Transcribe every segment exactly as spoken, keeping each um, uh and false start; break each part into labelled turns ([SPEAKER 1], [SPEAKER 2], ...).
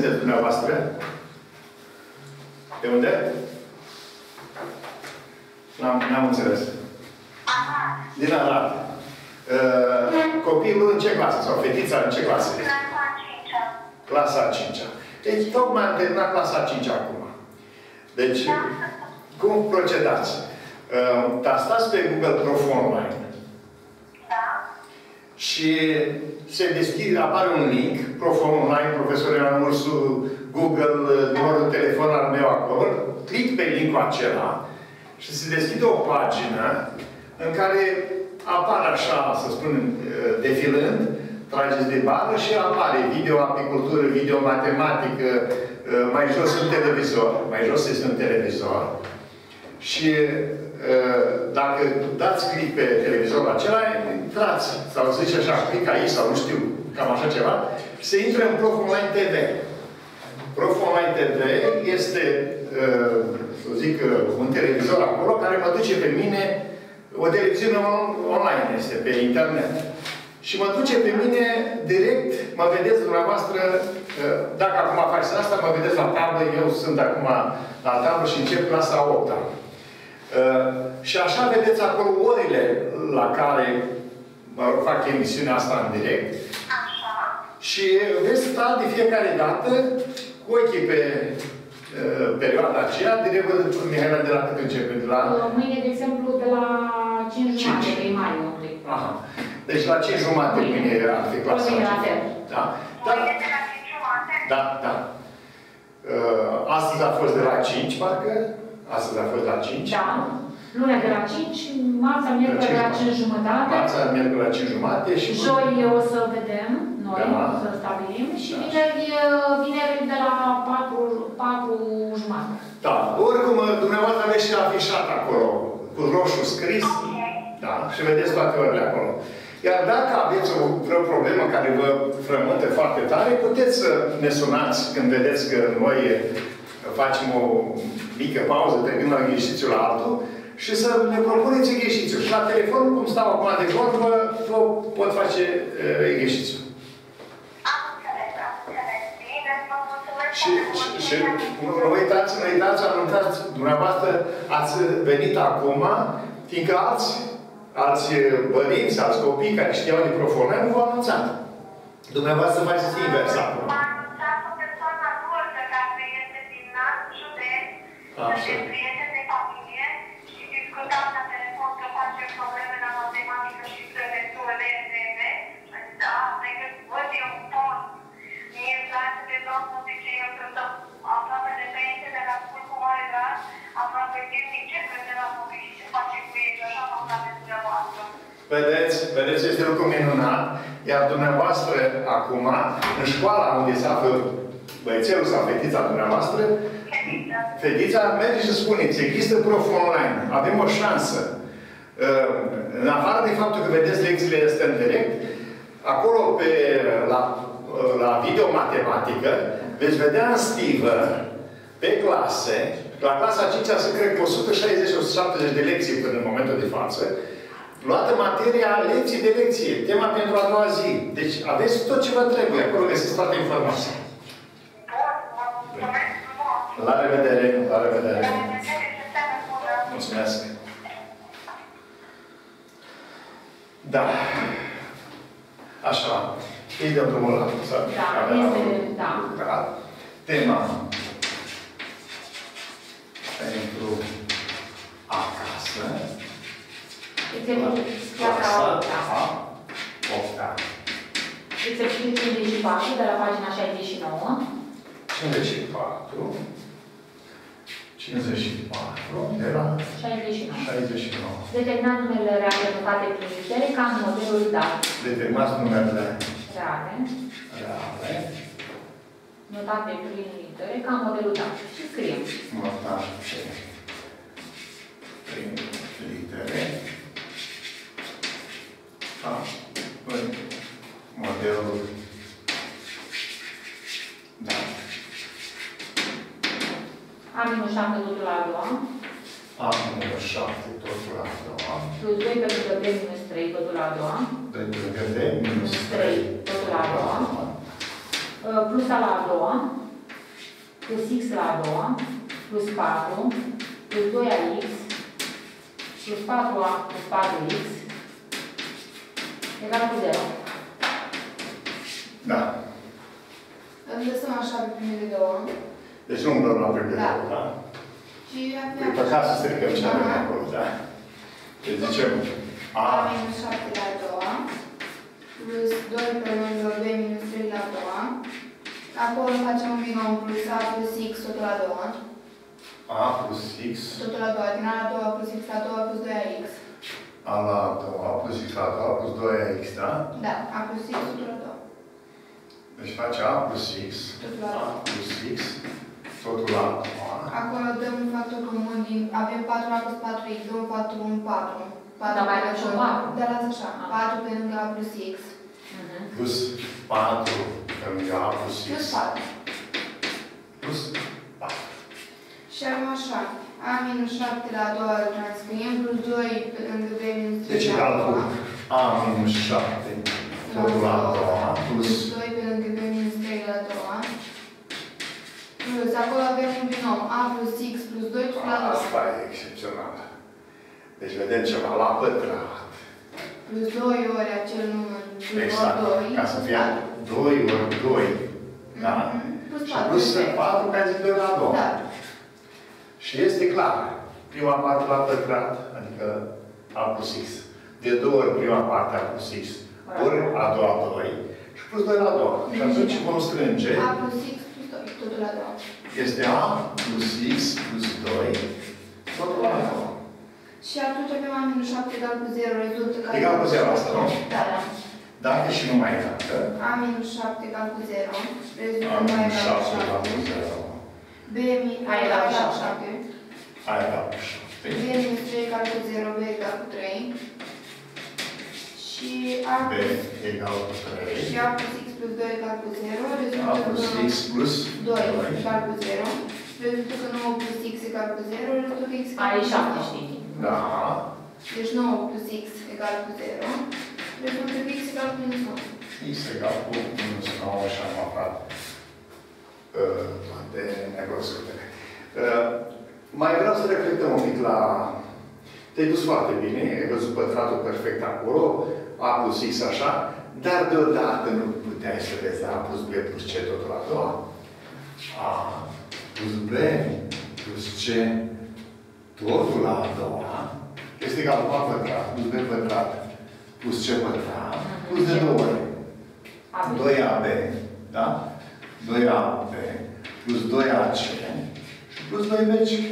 [SPEAKER 1] sunteți dumneavoastră? De unde? N-am înțeles. Din Arad. Uh, copilul în ce clasă? Sau fetița în ce clasă?
[SPEAKER 2] Clasa a cincea.
[SPEAKER 1] Clasa a cincea. Deci, tocmai am terminat clasa a cincea acum. Deci, da. Cum procedați? Uh, tastați pe Google Prof Online.
[SPEAKER 2] Da.
[SPEAKER 1] Și se deschide, apare un link, Prof Online, profesor Ioan Ursu, Google, numărul de telefon al meu acolo. Clic pe linkul acela și se deschide o pagină în care apare așa, să spun, defilând, trageți de bară și apare video apicultură, video matematică, mai jos un televizor, mai jos este un televizor. Și dacă dați click pe televizorul acela, intrați, sau zice așa, click aici, sau nu știu, cam așa ceva, și se intră în Prof Online T V. Prof Online T V este, să zic, un televizor acolo care mă duce pe mine, o televiziune online este, pe internet. Și mă duce pe mine direct, mă vedeți dumneavoastră, dacă acum faceți asta, mă vedeți la tablă, eu sunt acum la tablă și încep clasa a opta. Și așa vedeți acolo orele la care mă rog, fac emisiunea asta în direct.
[SPEAKER 2] Așa.
[SPEAKER 1] Și veți sta de fiecare dată cu ochii pe uh, perioada aceea, direct văd Mihaela de la cât începe? De la...
[SPEAKER 3] Mâine, de exemplu, de la cinci jumate, de mai întâi.
[SPEAKER 1] Aha. Deci la cinci jumate mâine ar fi clasa aceea. Da?
[SPEAKER 2] Mâine de la cinci jumate?
[SPEAKER 1] Da, da. Uh, astăzi a fost de la cinci, parcă? Astăzi a fost la cinci.
[SPEAKER 3] Da. Lunea de la cinci, marțea, miercuri de la cinci jumătate.
[SPEAKER 1] Marțea, miercuri la cinci jumate și...
[SPEAKER 3] Joi o să vedem, noi,
[SPEAKER 1] da.
[SPEAKER 3] o să stabilim. Și
[SPEAKER 1] da.
[SPEAKER 3] vineri, vineri de la patru jumate.
[SPEAKER 1] Da. Oricum, dumneavoastră aveți și afișat acolo, cu roșu scris.
[SPEAKER 2] Okay.
[SPEAKER 1] Da? Și vedeți toate orele acolo. Iar dacă aveți o vreo problemă care vă frământă foarte tare, puteți să ne sunați când vedeți că noi facem o mică pauză, terminăm la exercițiul la altul, și să ne propuneți exercițiul. Și la telefon, cum stau acum de vorbă, vă pot face uh, exercițiul.
[SPEAKER 2] Am înțeles, am înțeles. Bine, vă mulțumesc.
[SPEAKER 1] Și, și, și nu, nu uitați, nu uitați, anunțați, dumneavoastră ați venit acum, fiindcă alți, alți părinți, alți copii care știau de profonare, nu v-au anunțat. Dumneavoastră faceți invers acum.
[SPEAKER 2] M-a anunțat o persoană adultă care este din alt județ, de prieteni de familie, și discutam la telefon că facem probleme la matematică și preventuri de R M. Și a zis, da, decât văd eu un ton. Mie îmi place de domnul, zice, eu sunt aproape de pensie, de la scurt cu mare drag, aproape zilnic ce crede la copii și ce face cu ei, și așa m-am dat de dumneavoastră.
[SPEAKER 1] Vedeți, vedeți, este lucru minunat, iar dumneavoastră, acum, în școala unde se află băiețelul sau fetița dumneavoastră,
[SPEAKER 2] Fetița.
[SPEAKER 1] fetița, merge și spuneți, există Prof Online, avem o șansă. În afară de faptul că vedeți lecțiile astea în direct, acolo pe, la, la video matematică, veți vedea în stivă, pe clase, la clasa a cincea, să cred că o sută șaizeci - o sută șaptezeci de lecții până în momentul de față, luată materia lecții de lecție, tema pentru a doua zi. Deci aveți tot ce vă trebuie, acolo găsiți toate informații. La revedere, la revedere. Mulțumesc. Da. Așa. Îi dăm drumul la să
[SPEAKER 3] da,
[SPEAKER 1] avem
[SPEAKER 3] este, da.
[SPEAKER 1] lucrat. Tema pentru acasă. Clasa a opta.
[SPEAKER 3] Exercițiul cincizeci și patru de la pagina șaizeci și nouă.
[SPEAKER 1] cincizeci și patru. cincizeci și patru de la
[SPEAKER 3] șaizeci și nouă.
[SPEAKER 1] șaizeci și nouă.
[SPEAKER 3] Determinați numerele reale notate prin litere ca în modelul dat.
[SPEAKER 1] Determinați numerele
[SPEAKER 3] reale.
[SPEAKER 1] Reale.
[SPEAKER 3] Notate prin litere ca în modelul dat. Și scriem.
[SPEAKER 1] Notate prin litere. A, în modelul da.
[SPEAKER 3] A minus șapte totul la a doua.
[SPEAKER 1] A minus șapte totul la a doua.
[SPEAKER 3] Plus doi pentru că B minus trei totul la a doua.
[SPEAKER 1] doi pentru că B minus
[SPEAKER 3] trei totul la a doua. Plus a la a doua. plus x la a doua, plus patru, plus doi a x, plus patru a plus patru x, egal cu zero.
[SPEAKER 1] Da.
[SPEAKER 4] Îmi lăsăm așa pe primele două.
[SPEAKER 1] Deci nu umblăm la primele
[SPEAKER 4] Da.
[SPEAKER 1] două, da?
[SPEAKER 4] Și avem...
[SPEAKER 1] Păi păcat să stricăm ce avem acolo, da? Deci zicem A.
[SPEAKER 4] A minus șapte la a doua, plus doi pe lângă B minus trei la a doua. Acolo facem un binom plus A plus X totul la a doua.
[SPEAKER 1] A plus X.
[SPEAKER 4] Totul la a doua, din A la a doua plus X la a doua plus doi a X.
[SPEAKER 1] A la a doua plus X la a doua plus doi a X, da?
[SPEAKER 4] Da, A plus X totul la a doua.
[SPEAKER 1] Deci face A plus X.
[SPEAKER 4] Totul la a
[SPEAKER 1] A
[SPEAKER 4] doua.
[SPEAKER 1] plus X. Totul la a doua.
[SPEAKER 4] Acolo dăm un factor comun din... Avem patru A plus patru X, dăm un factor un patru.
[SPEAKER 3] Dar mai avem și un patru.
[SPEAKER 4] Da, lasă așa. patru pe lângă A plus X.
[SPEAKER 1] Plus patru pe lângă A plus X.
[SPEAKER 4] Plus patru.
[SPEAKER 1] Plus patru.
[SPEAKER 4] Și avem așa. A minus șapte la a doua îl transcriem, plus doi pe lângă B minus trei
[SPEAKER 1] Deci
[SPEAKER 4] la
[SPEAKER 1] egal
[SPEAKER 4] a
[SPEAKER 1] cu
[SPEAKER 4] doua.
[SPEAKER 1] A minus șapte totul la a doua plus...
[SPEAKER 4] doi pe lângă B minus trei la a doua. Plus, acolo avem un binom. A plus X plus doi totul la a doua.
[SPEAKER 1] Asta e excepțional. Deci vedem ceva la pătrat.
[SPEAKER 4] Plus doi ori acel număr. Plus
[SPEAKER 1] Exact.
[SPEAKER 4] doi.
[SPEAKER 1] Ca să fie doi ori doi. Da?
[SPEAKER 4] Plus
[SPEAKER 1] Și
[SPEAKER 4] patru.
[SPEAKER 1] plus patru care zic doi la a doua.
[SPEAKER 4] Da.
[SPEAKER 1] Și este clar. Prima parte la pătrat, adică A plus X. De două ori prima parte A plus X. Ori a doua doi. Și plus doi la a doua. Și atunci vom strânge.
[SPEAKER 4] A plus X plus doi totul la a doua.
[SPEAKER 1] Este A plus X plus doi. Totul la a doua.
[SPEAKER 4] Și atunci avem A minus șapte egal cu zero, rezultă că...
[SPEAKER 1] Egal cu zero asta, nu?
[SPEAKER 4] Da, da.
[SPEAKER 1] Dacă și numai dacă.
[SPEAKER 4] A minus șapte egal cu zero,
[SPEAKER 1] A
[SPEAKER 4] rezultă mai
[SPEAKER 1] minus
[SPEAKER 4] egal cu
[SPEAKER 1] șapte egal cu
[SPEAKER 4] șapte.
[SPEAKER 1] zero.
[SPEAKER 4] B minus
[SPEAKER 3] A egal cu
[SPEAKER 4] șapte.
[SPEAKER 3] șapte.
[SPEAKER 1] A egal cu șapte.
[SPEAKER 4] B minus trei egal cu zero, B egal cu trei. Și A
[SPEAKER 1] B
[SPEAKER 4] plus,
[SPEAKER 1] egal cu trei.
[SPEAKER 4] și A plus X plus doi egal cu zero,
[SPEAKER 1] A
[SPEAKER 4] rezultă
[SPEAKER 1] plus
[SPEAKER 4] că
[SPEAKER 1] X plus
[SPEAKER 4] doi
[SPEAKER 1] doi.
[SPEAKER 4] egal cu zero. Rezultă că nouă plus X egal cu zero, rezultă că X egal
[SPEAKER 3] Ai
[SPEAKER 4] cu
[SPEAKER 3] șapte,
[SPEAKER 4] zero.
[SPEAKER 3] știi.
[SPEAKER 1] Da.
[SPEAKER 4] Deci nouă plus X egal cu zero, rezultă că X egal cu minus nouă.
[SPEAKER 1] X egal cu minus nouă și am aflat uh, toate necunoscutele. Uh, mai vreau să reflectăm un pic la... Te-ai dus foarte bine, ai văzut pătratul perfect acolo, A plus X așa, dar deodată nu puteai să vezi A plus B plus C totul la a doua. A plus B plus C totul la a doua este egal cu A pătrat plus B pătrat plus C pătrat plus de două ori. doi A B, da? doi A B plus doi A C și plus doi B C.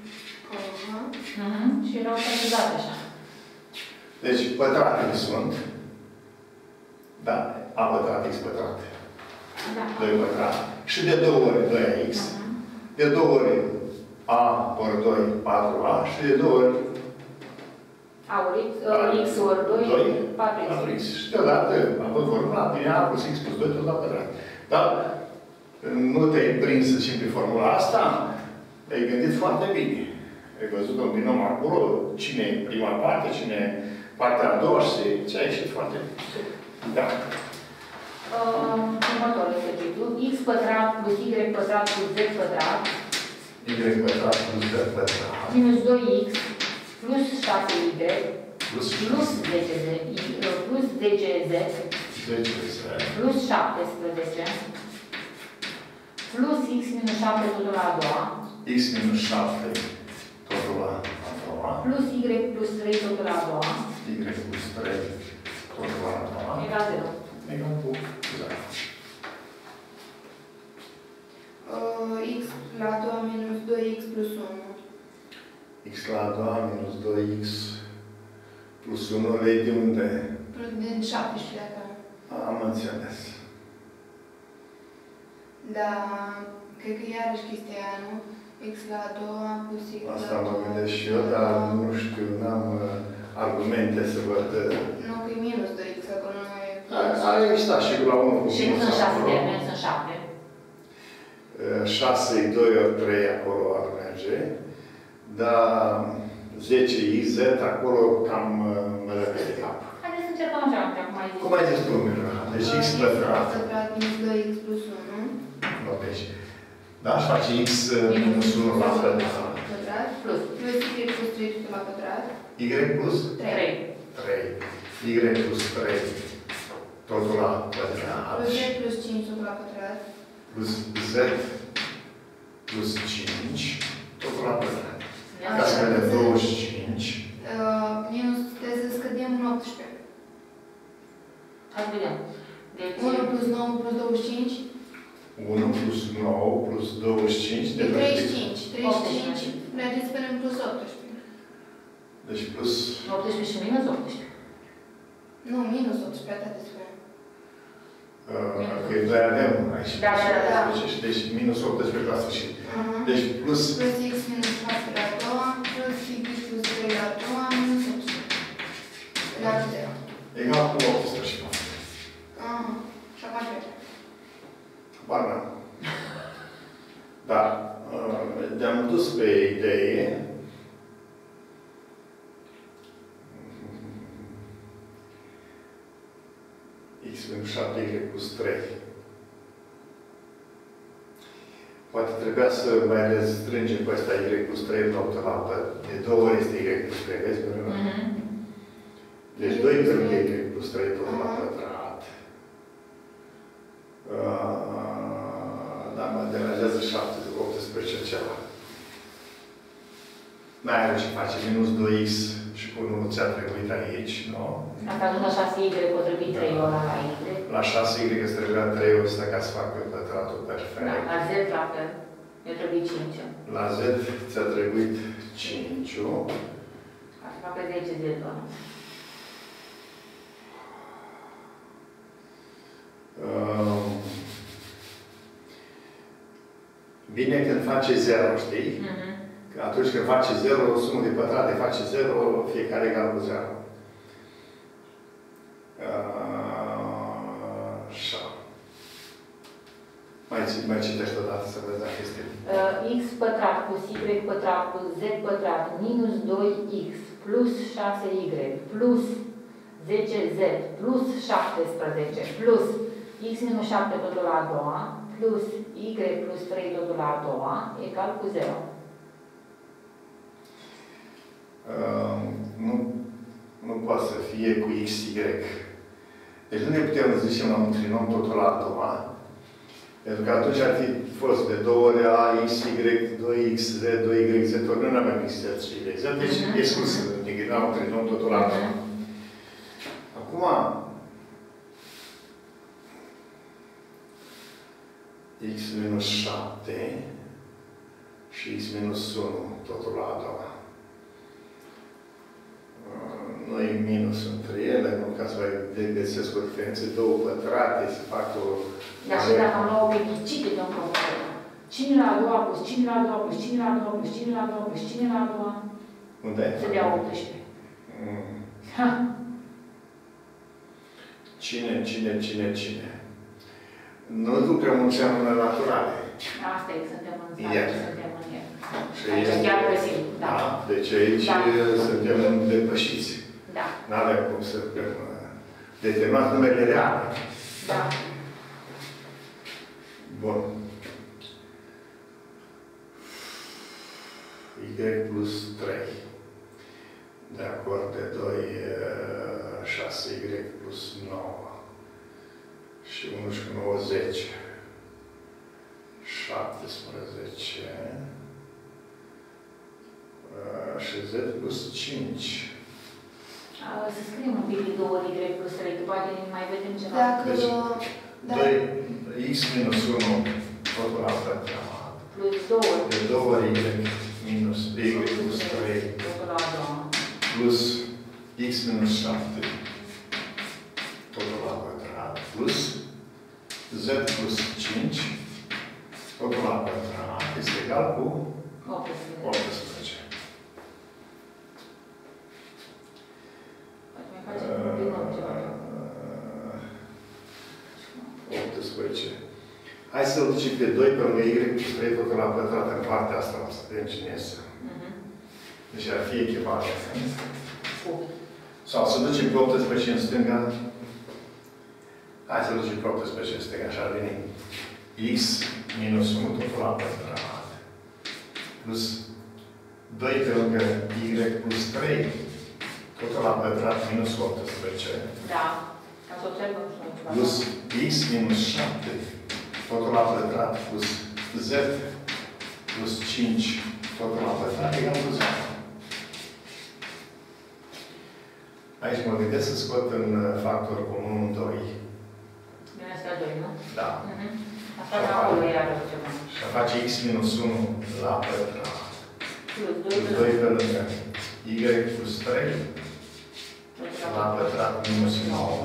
[SPEAKER 3] Mhm. Și erau organizate așa.
[SPEAKER 1] Deci pătratele sunt, da, A pătrat X pătrat,
[SPEAKER 3] Da.
[SPEAKER 1] doi pătrat și de două ori doi A X, de două ori A ori doi, patru A și de două ori
[SPEAKER 3] A ori X ori doi, patru X.
[SPEAKER 1] patru X. Și deodată a fost vorba din A plus X plus doi tot la pătrat. Dar nu te-ai prins să simpli formula asta, ai gândit foarte bine. Ai văzut un binom acolo, cine e prima parte, cine e partea a doua și ce a ieșit foarte bine. Da.
[SPEAKER 3] Uh, următorul exercițiu. X pătrat plus Y pătrat plus Z pătrat
[SPEAKER 1] Y pătrat plus Z pătrat
[SPEAKER 3] minus doi X plus șase Y
[SPEAKER 1] plus
[SPEAKER 3] plus zece Z plus zece Z
[SPEAKER 1] zece Z
[SPEAKER 3] plus șaptesprezece plus X minus șapte totul la a doua
[SPEAKER 1] X minus șapte totul la a doua
[SPEAKER 3] plus Y plus trei totul la a doua
[SPEAKER 1] Y plus trei totul la a doua
[SPEAKER 3] egal zero.
[SPEAKER 1] egal cu zero.
[SPEAKER 4] Uh, X la a doua minus doi X plus unu.
[SPEAKER 1] X la a doua minus doi X plus unu lei de unde?
[SPEAKER 4] Din șaptesprezece acolo.
[SPEAKER 1] Am înțeles.
[SPEAKER 4] Da, cred că iarăși chestia aia, nu? X la a doua plus X la
[SPEAKER 1] Asta
[SPEAKER 4] a
[SPEAKER 1] mă
[SPEAKER 4] doua
[SPEAKER 1] gândesc și eu,
[SPEAKER 4] plus
[SPEAKER 1] dar
[SPEAKER 4] a doua.
[SPEAKER 1] nu știu, n-am uh, argumente să văd. uh,
[SPEAKER 4] Nu, că e minus doi X, acolo nu e
[SPEAKER 1] A- A existat și la unu cu
[SPEAKER 3] Și nu
[SPEAKER 1] minus
[SPEAKER 3] sunt șase
[SPEAKER 1] acolo.
[SPEAKER 3] termeni, sunt șapte.
[SPEAKER 1] șase, doi ori trei acolo ar merge. Dar zece I Z acolo cam uh, mă dă pe cap.
[SPEAKER 3] Haideți să încercăm așa, acum ai zis.
[SPEAKER 1] Cum ai zis tu, Miruna? Deci X pătrat.
[SPEAKER 4] X pătrat minus doi X plus unu.
[SPEAKER 1] Nu, deci Da? Și face x minus unu la pătrat.
[SPEAKER 3] Plus.
[SPEAKER 4] Plus y plus trei totul la pătrat.
[SPEAKER 1] Y plus
[SPEAKER 3] trei.
[SPEAKER 1] trei. Y plus trei totul la pătrat.
[SPEAKER 4] Plus z plus cinci totul la pătrat.
[SPEAKER 1] Plus z plus cinci totul la pătrat.
[SPEAKER 3] Ia
[SPEAKER 1] Ca
[SPEAKER 3] să
[SPEAKER 1] să vedem douăzeci și cinci.
[SPEAKER 4] Uh, minus, trebuie să scădem în optsprezece.
[SPEAKER 3] Hai să vedem. Deci,
[SPEAKER 4] unu plus nouă plus douăzeci și cinci.
[SPEAKER 1] unu plus nouă plus douăzeci și cinci.
[SPEAKER 4] E treizeci și cinci. treizeci și cinci. Mergeți până în plus optsprezece.
[SPEAKER 1] Deci plus...
[SPEAKER 3] optsprezece și minus optsprezece.
[SPEAKER 4] Nu, minus optsprezece, atât de spune.
[SPEAKER 1] Uh, că noi avem aici.
[SPEAKER 3] Da, da, da, da.
[SPEAKER 1] Deci minus optsprezece la sfârșit.
[SPEAKER 4] Uh-huh.
[SPEAKER 1] Deci plus...
[SPEAKER 4] Plus x minus șapte la a doua, plus x plus trei la a doua, minus optsprezece. La zero.
[SPEAKER 1] Egal cu optsprezece.
[SPEAKER 4] Ah, și acum trece.
[SPEAKER 1] Bar n-am. Dar ne-am dus pe idee x minus șapte y plus trei. Poate trebuia să mai restrângem pe ăsta y plus trei în optă la păr. De două ori este y plus trei, vezi?
[SPEAKER 3] Mhm.
[SPEAKER 1] Deci doi pe lângă y plus trei tot la pătrat. Da, mă deranjează șapte, optsprezece ceva. N-ai are ce face. Minus doi x și cu unu ți-a trebuit aici, nu?
[SPEAKER 3] Dacă ajung la șase y, o trebuie trei ori la y.
[SPEAKER 1] La șase y îți trebuia trei ori să ca să facă pătratul perfect.
[SPEAKER 3] Da, la z la fel. Eu trebuie cinci.
[SPEAKER 1] La z ți-a trebuit cinci.
[SPEAKER 3] Ca să facă zece z-ul.
[SPEAKER 1] Uh, Bine când face zero, știi?
[SPEAKER 3] Mhm.
[SPEAKER 1] Că atunci când face zero, sumul de pătrate face zero, fiecare egal cu zero. Așa. Mai, mai citești odată să vezi dacă este...
[SPEAKER 3] Uh, x pătrat plus y pătrat plus z pătrat minus doi x plus șase y plus zece z plus șaptesprezece plus x minus șapte totul la a doua plus y plus trei totul la a doua egal cu zero.
[SPEAKER 1] Uh, nu, nu poate să fie cu x, y. Deci nu ne putem zice la un trinom totul la a doua. Pentru că atunci ar fi fost de două ori a x, y, doi x, z, doi y, z, ori nu avem x, z și y, z. Deci
[SPEAKER 3] uh-huh.
[SPEAKER 1] e scurs să ne un trinom totul la a doua. Acum, x minus șapte și x minus unu totul la a doua. Nu e minus între ele, nu ca să mai găsesc o diferență, două pătrate, să fac o...
[SPEAKER 3] Dar și dacă am luat o pechicite de un problem. Cine la a doua plus cine la a doua plus cine la a doua plus cine la a doua plus cine la a doua?
[SPEAKER 1] Unde ai?
[SPEAKER 3] Se dea optsprezece.
[SPEAKER 1] Mm.
[SPEAKER 3] Ha.
[SPEAKER 1] Cine, cine, cine, cine? Nu lucrăm în ceamurile naturale.
[SPEAKER 3] Asta e, suntem în
[SPEAKER 1] Iar.
[SPEAKER 3] stare, suntem în el.
[SPEAKER 1] Și
[SPEAKER 3] Aici
[SPEAKER 1] este-
[SPEAKER 3] chiar găsim, da.
[SPEAKER 1] Da, deci aici
[SPEAKER 3] Da.
[SPEAKER 1] suntem depășiți.
[SPEAKER 3] Da,
[SPEAKER 1] Nu avem cum să determinați numerele reale.
[SPEAKER 3] da.
[SPEAKER 1] Bun. Y plus trei. De acord, de doi, șase y plus nouă. Și unu și nouă, zece. șaptesprezece. Și z plus cinci.
[SPEAKER 3] A, să scriem un pic de două ori Y plus trei, că poate mai vedem ceva.
[SPEAKER 4] Dacă...
[SPEAKER 1] Deci,
[SPEAKER 4] da.
[SPEAKER 1] doi x minus unu, totul la pătrat.
[SPEAKER 3] Plus două.
[SPEAKER 1] De două ori y minus y plus trei.
[SPEAKER 3] Totul la a doua.
[SPEAKER 1] Plus x minus șapte. Totul la pătrat. Plus z plus cinci. Totul la pătrat. Este egal cu
[SPEAKER 3] optsprezece.
[SPEAKER 1] optsprezece.
[SPEAKER 3] Poate mai facem un pic nou ceva.
[SPEAKER 1] optsprezece. Hai să-l ducem pe doi pe lângă y plus trei totul la pătrat în partea asta. O să vedem cine este.
[SPEAKER 3] Mhm.
[SPEAKER 1] Deci ar fi echivalent.
[SPEAKER 3] Cu.
[SPEAKER 1] Sau să ducem pe optsprezece în stânga. Hai să ducem pe optsprezece în stânga, așa ar veni. X minus unu, totul la pătrat, plus doi pe lângă y plus trei, totul la pătrat minus optsprezece.
[SPEAKER 3] Da. Ca să observăm și noi ceva.
[SPEAKER 1] Plus x minus șapte, totul la pătrat, plus z plus cinci, totul la pătrat, egal cu zero. Aici mă gândesc să scot în factor comun doi.
[SPEAKER 3] Din astea doi, nu?
[SPEAKER 1] Da.
[SPEAKER 3] Mhm. Asta de acolo iar ceva.
[SPEAKER 1] Și face x minus unu la pătrat.
[SPEAKER 3] Plus
[SPEAKER 1] Plus doi pe lângă y plus trei la pătrat minus nouă.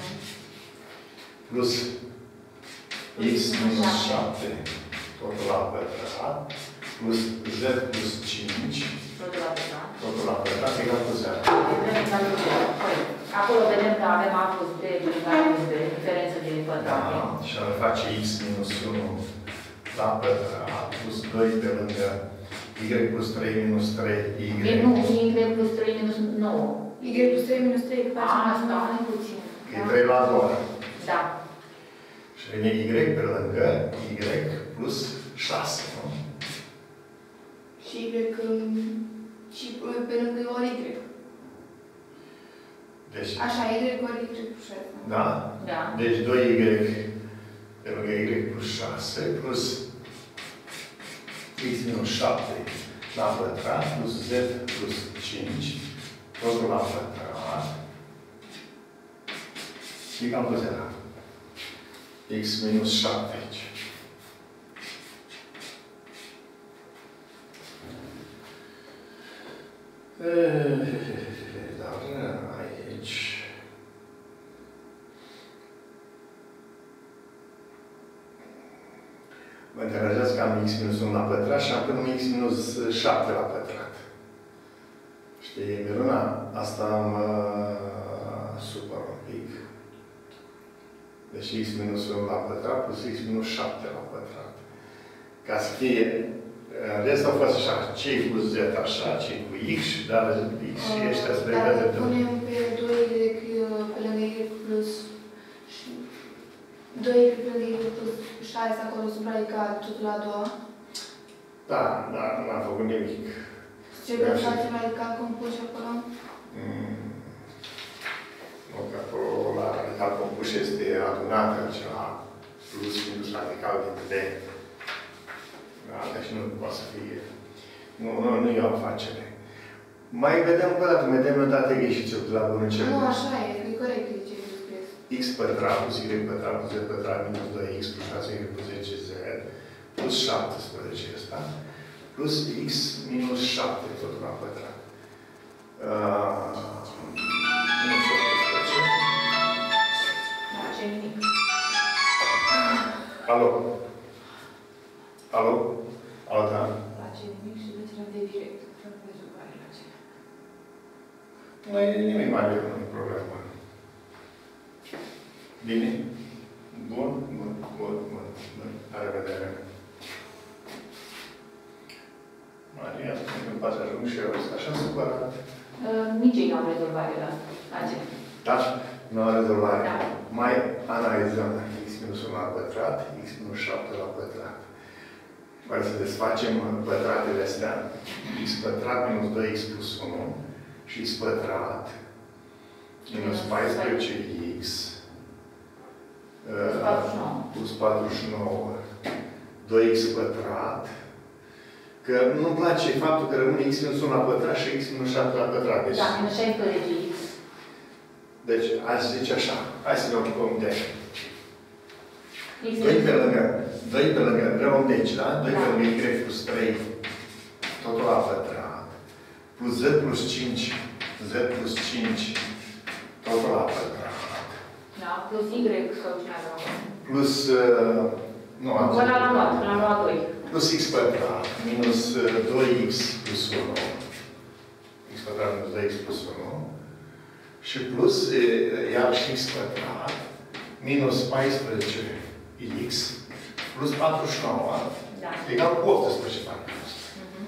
[SPEAKER 1] Plus x minus șapte, totul la pătrat, plus z plus cinci,
[SPEAKER 3] Totul la pătrat.
[SPEAKER 1] totul la pătrat, egal cu zero.
[SPEAKER 3] Acolo vedem că avem a plus b, a plus b, diferență de pătrat.
[SPEAKER 1] Da, și ar face x minus unu la pătrat, plus doi pe lângă y plus trei minus trei, y.
[SPEAKER 3] Nu, y plus trei minus nouă.
[SPEAKER 4] Y plus trei minus trei, că facem
[SPEAKER 3] Asta, mai puțin.
[SPEAKER 1] E trei la doi.
[SPEAKER 3] Da.
[SPEAKER 1] Și vine y pe lângă y plus șase, nu?
[SPEAKER 4] Și Y, și pe lângă ori Y.
[SPEAKER 1] Deci,
[SPEAKER 4] Așa, Y ori Y plus șase.
[SPEAKER 1] da?
[SPEAKER 3] Da.
[SPEAKER 1] Deci doi y pe lângă y plus șase plus x minus șapte la pătrat plus z plus cinci, totul la pătrat, egal cu zero. X minus șapte aici. Dar aici... Mă deranjează că am x minus unu la pătrat și acum x minus șapte la pătrat. Știi, Miruna? Asta mă supăr un pic. Deci x minus unu la pătrat plus x minus șapte la pătrat. Ca să fie... În rest au fost așa, c cu z așa, c cu x, dar x și ăștia se legează de...
[SPEAKER 4] Dar punem pe doi Y pe lângă Y plus... doi Y pe lângă Y plus șase acolo supra egal totul la a doua.
[SPEAKER 1] Da, dar nu am făcut nimic.
[SPEAKER 4] Ce trebuie să facem radical compus acolo?
[SPEAKER 1] Mm. Nu, că acolo la radical compus este adunată ceva plus minus radical dintre D. Da, deci nu poate să fie. Nu, nu, nu e o afacere. Mai vedem încă o dată, vedem o dată greșiți-o de la bun început.
[SPEAKER 4] Nu, așa e, e corect ce ai scris.
[SPEAKER 1] X pătrat plus Y pătrat plus Z pătrat minus doi X plus șase Y plus zece Z plus șaptesprezece ăsta plus X minus șapte totul la pătrat. Uh, minus optsprezece.
[SPEAKER 3] Da, ce nimic.
[SPEAKER 1] Alo? Alo? Alo, da?
[SPEAKER 3] Face nimic și ducerea de direct. Fără rezolvare la ce.
[SPEAKER 1] Nu e nimic mai greu, nu e problemă. Bine? Bun, bun, bun, bun, bun. La revedere. Maria, spune că poate ajung și eu așa supărat.
[SPEAKER 3] Uh, nici ei nu au rezolvare la la ce.
[SPEAKER 1] Da? Nu am rezolvare.
[SPEAKER 3] Da.
[SPEAKER 1] Mai analizăm x minus unu la pătrat, x minus șapte la pătrat. Mai să desfacem pătratele astea. X pătrat minus doi x plus unu și x pătrat minus paisprezece x plus patruzeci și nouă doi x pătrat. Că nu-mi place faptul că rămâne x minus unu la pătrat și x minus șapte la pătrat. Deci,
[SPEAKER 3] Da, minus șaisprezece x.
[SPEAKER 1] deci aș zice așa. Hai să ne ocupăm de
[SPEAKER 3] X
[SPEAKER 1] doi pe lângă, doi pe lângă, rămân de aici, da? doi
[SPEAKER 3] Da.
[SPEAKER 1] pe lângă y plus trei, totul la pătrat, plus z plus cinci, z plus cinci, totul la pătrat,
[SPEAKER 3] Da, plus y sau ce mai vreau.
[SPEAKER 1] plus, uh, nu am
[SPEAKER 3] Ăla l-am luat, l-am luat doi.
[SPEAKER 1] plus x pătrat, minus uh, doi x plus unu, x pătrat minus doi x plus unu, și plus, uh, iar și x pătrat, minus paisprezece x, plus patruzeci și nouă,
[SPEAKER 3] Da.
[SPEAKER 1] egal cu optsprezece fac asta.
[SPEAKER 3] Mhm.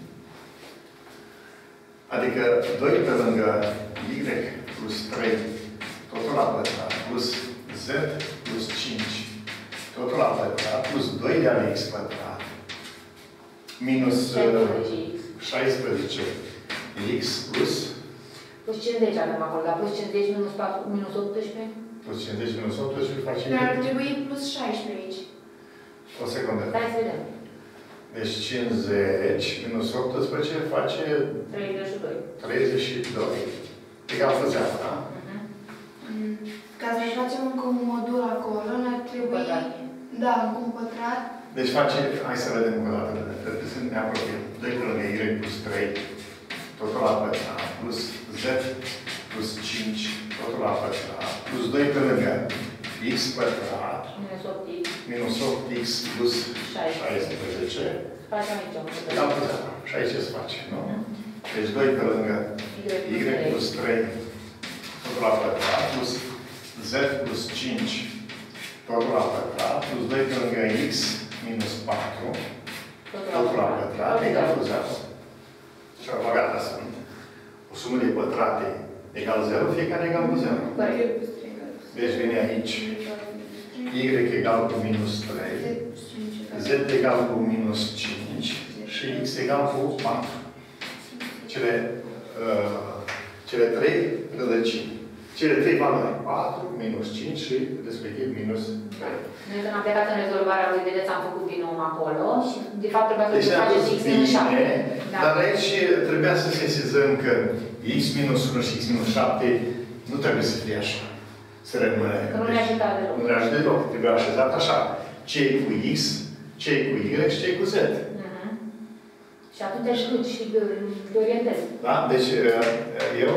[SPEAKER 1] Adică doi pe lângă y plus trei, totul la pătrat, plus z plus cinci, totul la pătrat, plus doi de la x pătrat, minus șaisprezece x plus...
[SPEAKER 3] Plus cincizeci avem acolo, dar plus cincizeci minus patru, minus optsprezece?
[SPEAKER 1] Plus cincizeci minus optsprezece face...
[SPEAKER 4] Dar ar trebui plus șaisprezece aici.
[SPEAKER 1] O secundă.
[SPEAKER 3] Stai să vedem.
[SPEAKER 1] Deci cincizeci minus optsprezece face...
[SPEAKER 3] treizeci și doi.
[SPEAKER 1] treizeci și doi. Egal făcea, da?
[SPEAKER 4] Mm. Ca să facem încă un modul acolo, ne-ar trebui...
[SPEAKER 3] Pătrat.
[SPEAKER 4] Da, încă un pătrat.
[SPEAKER 1] Deci face... Hai să vedem încă o dată. Trebuie să ne apropiem. doi pe lângă y plus trei, totul la pătrat, plus z plus cinci, totul la pătrat, plus doi pe lângă x pătrat,
[SPEAKER 3] Minus opt x.
[SPEAKER 1] minus opt x plus șaisprezece.
[SPEAKER 3] Facem aici un pătrat.
[SPEAKER 1] Da, pătrat. Și aici se face, nu? Deci doi pe lângă y plus trei, totul la pătrat, plus z plus cinci, totul la pătrat, plus doi pe lângă x minus patru, totul la pătrat, egal cu zero. Și acum gata sunt. O sumă de pătrate egal zero, fiecare egal cu zero. Deci vine aici y egal cu minus trei, z egal cu minus cinci și x egal cu patru. Cele, uh, cele trei rădăcini. Cele trei valori. patru, minus cinci și respectiv minus trei.
[SPEAKER 3] Noi când am plecat în rezolvarea lui, vedeți, am făcut binom acolo și de fapt trebuia să
[SPEAKER 1] deci
[SPEAKER 3] faceți x minus șapte. Da.
[SPEAKER 1] Dar aici trebuia să sesizăm că x minus unu și x minus șapte nu trebuie să fie așa. Să rămână.
[SPEAKER 3] Că nu ne ajută deloc.
[SPEAKER 1] Nu ne ajută deloc. Trebuie așezat așa. Cei cu x, cei cu y și cei cu z.
[SPEAKER 3] Mhm. Și atunci te șluci și te orientezi.
[SPEAKER 1] Da? Deci eu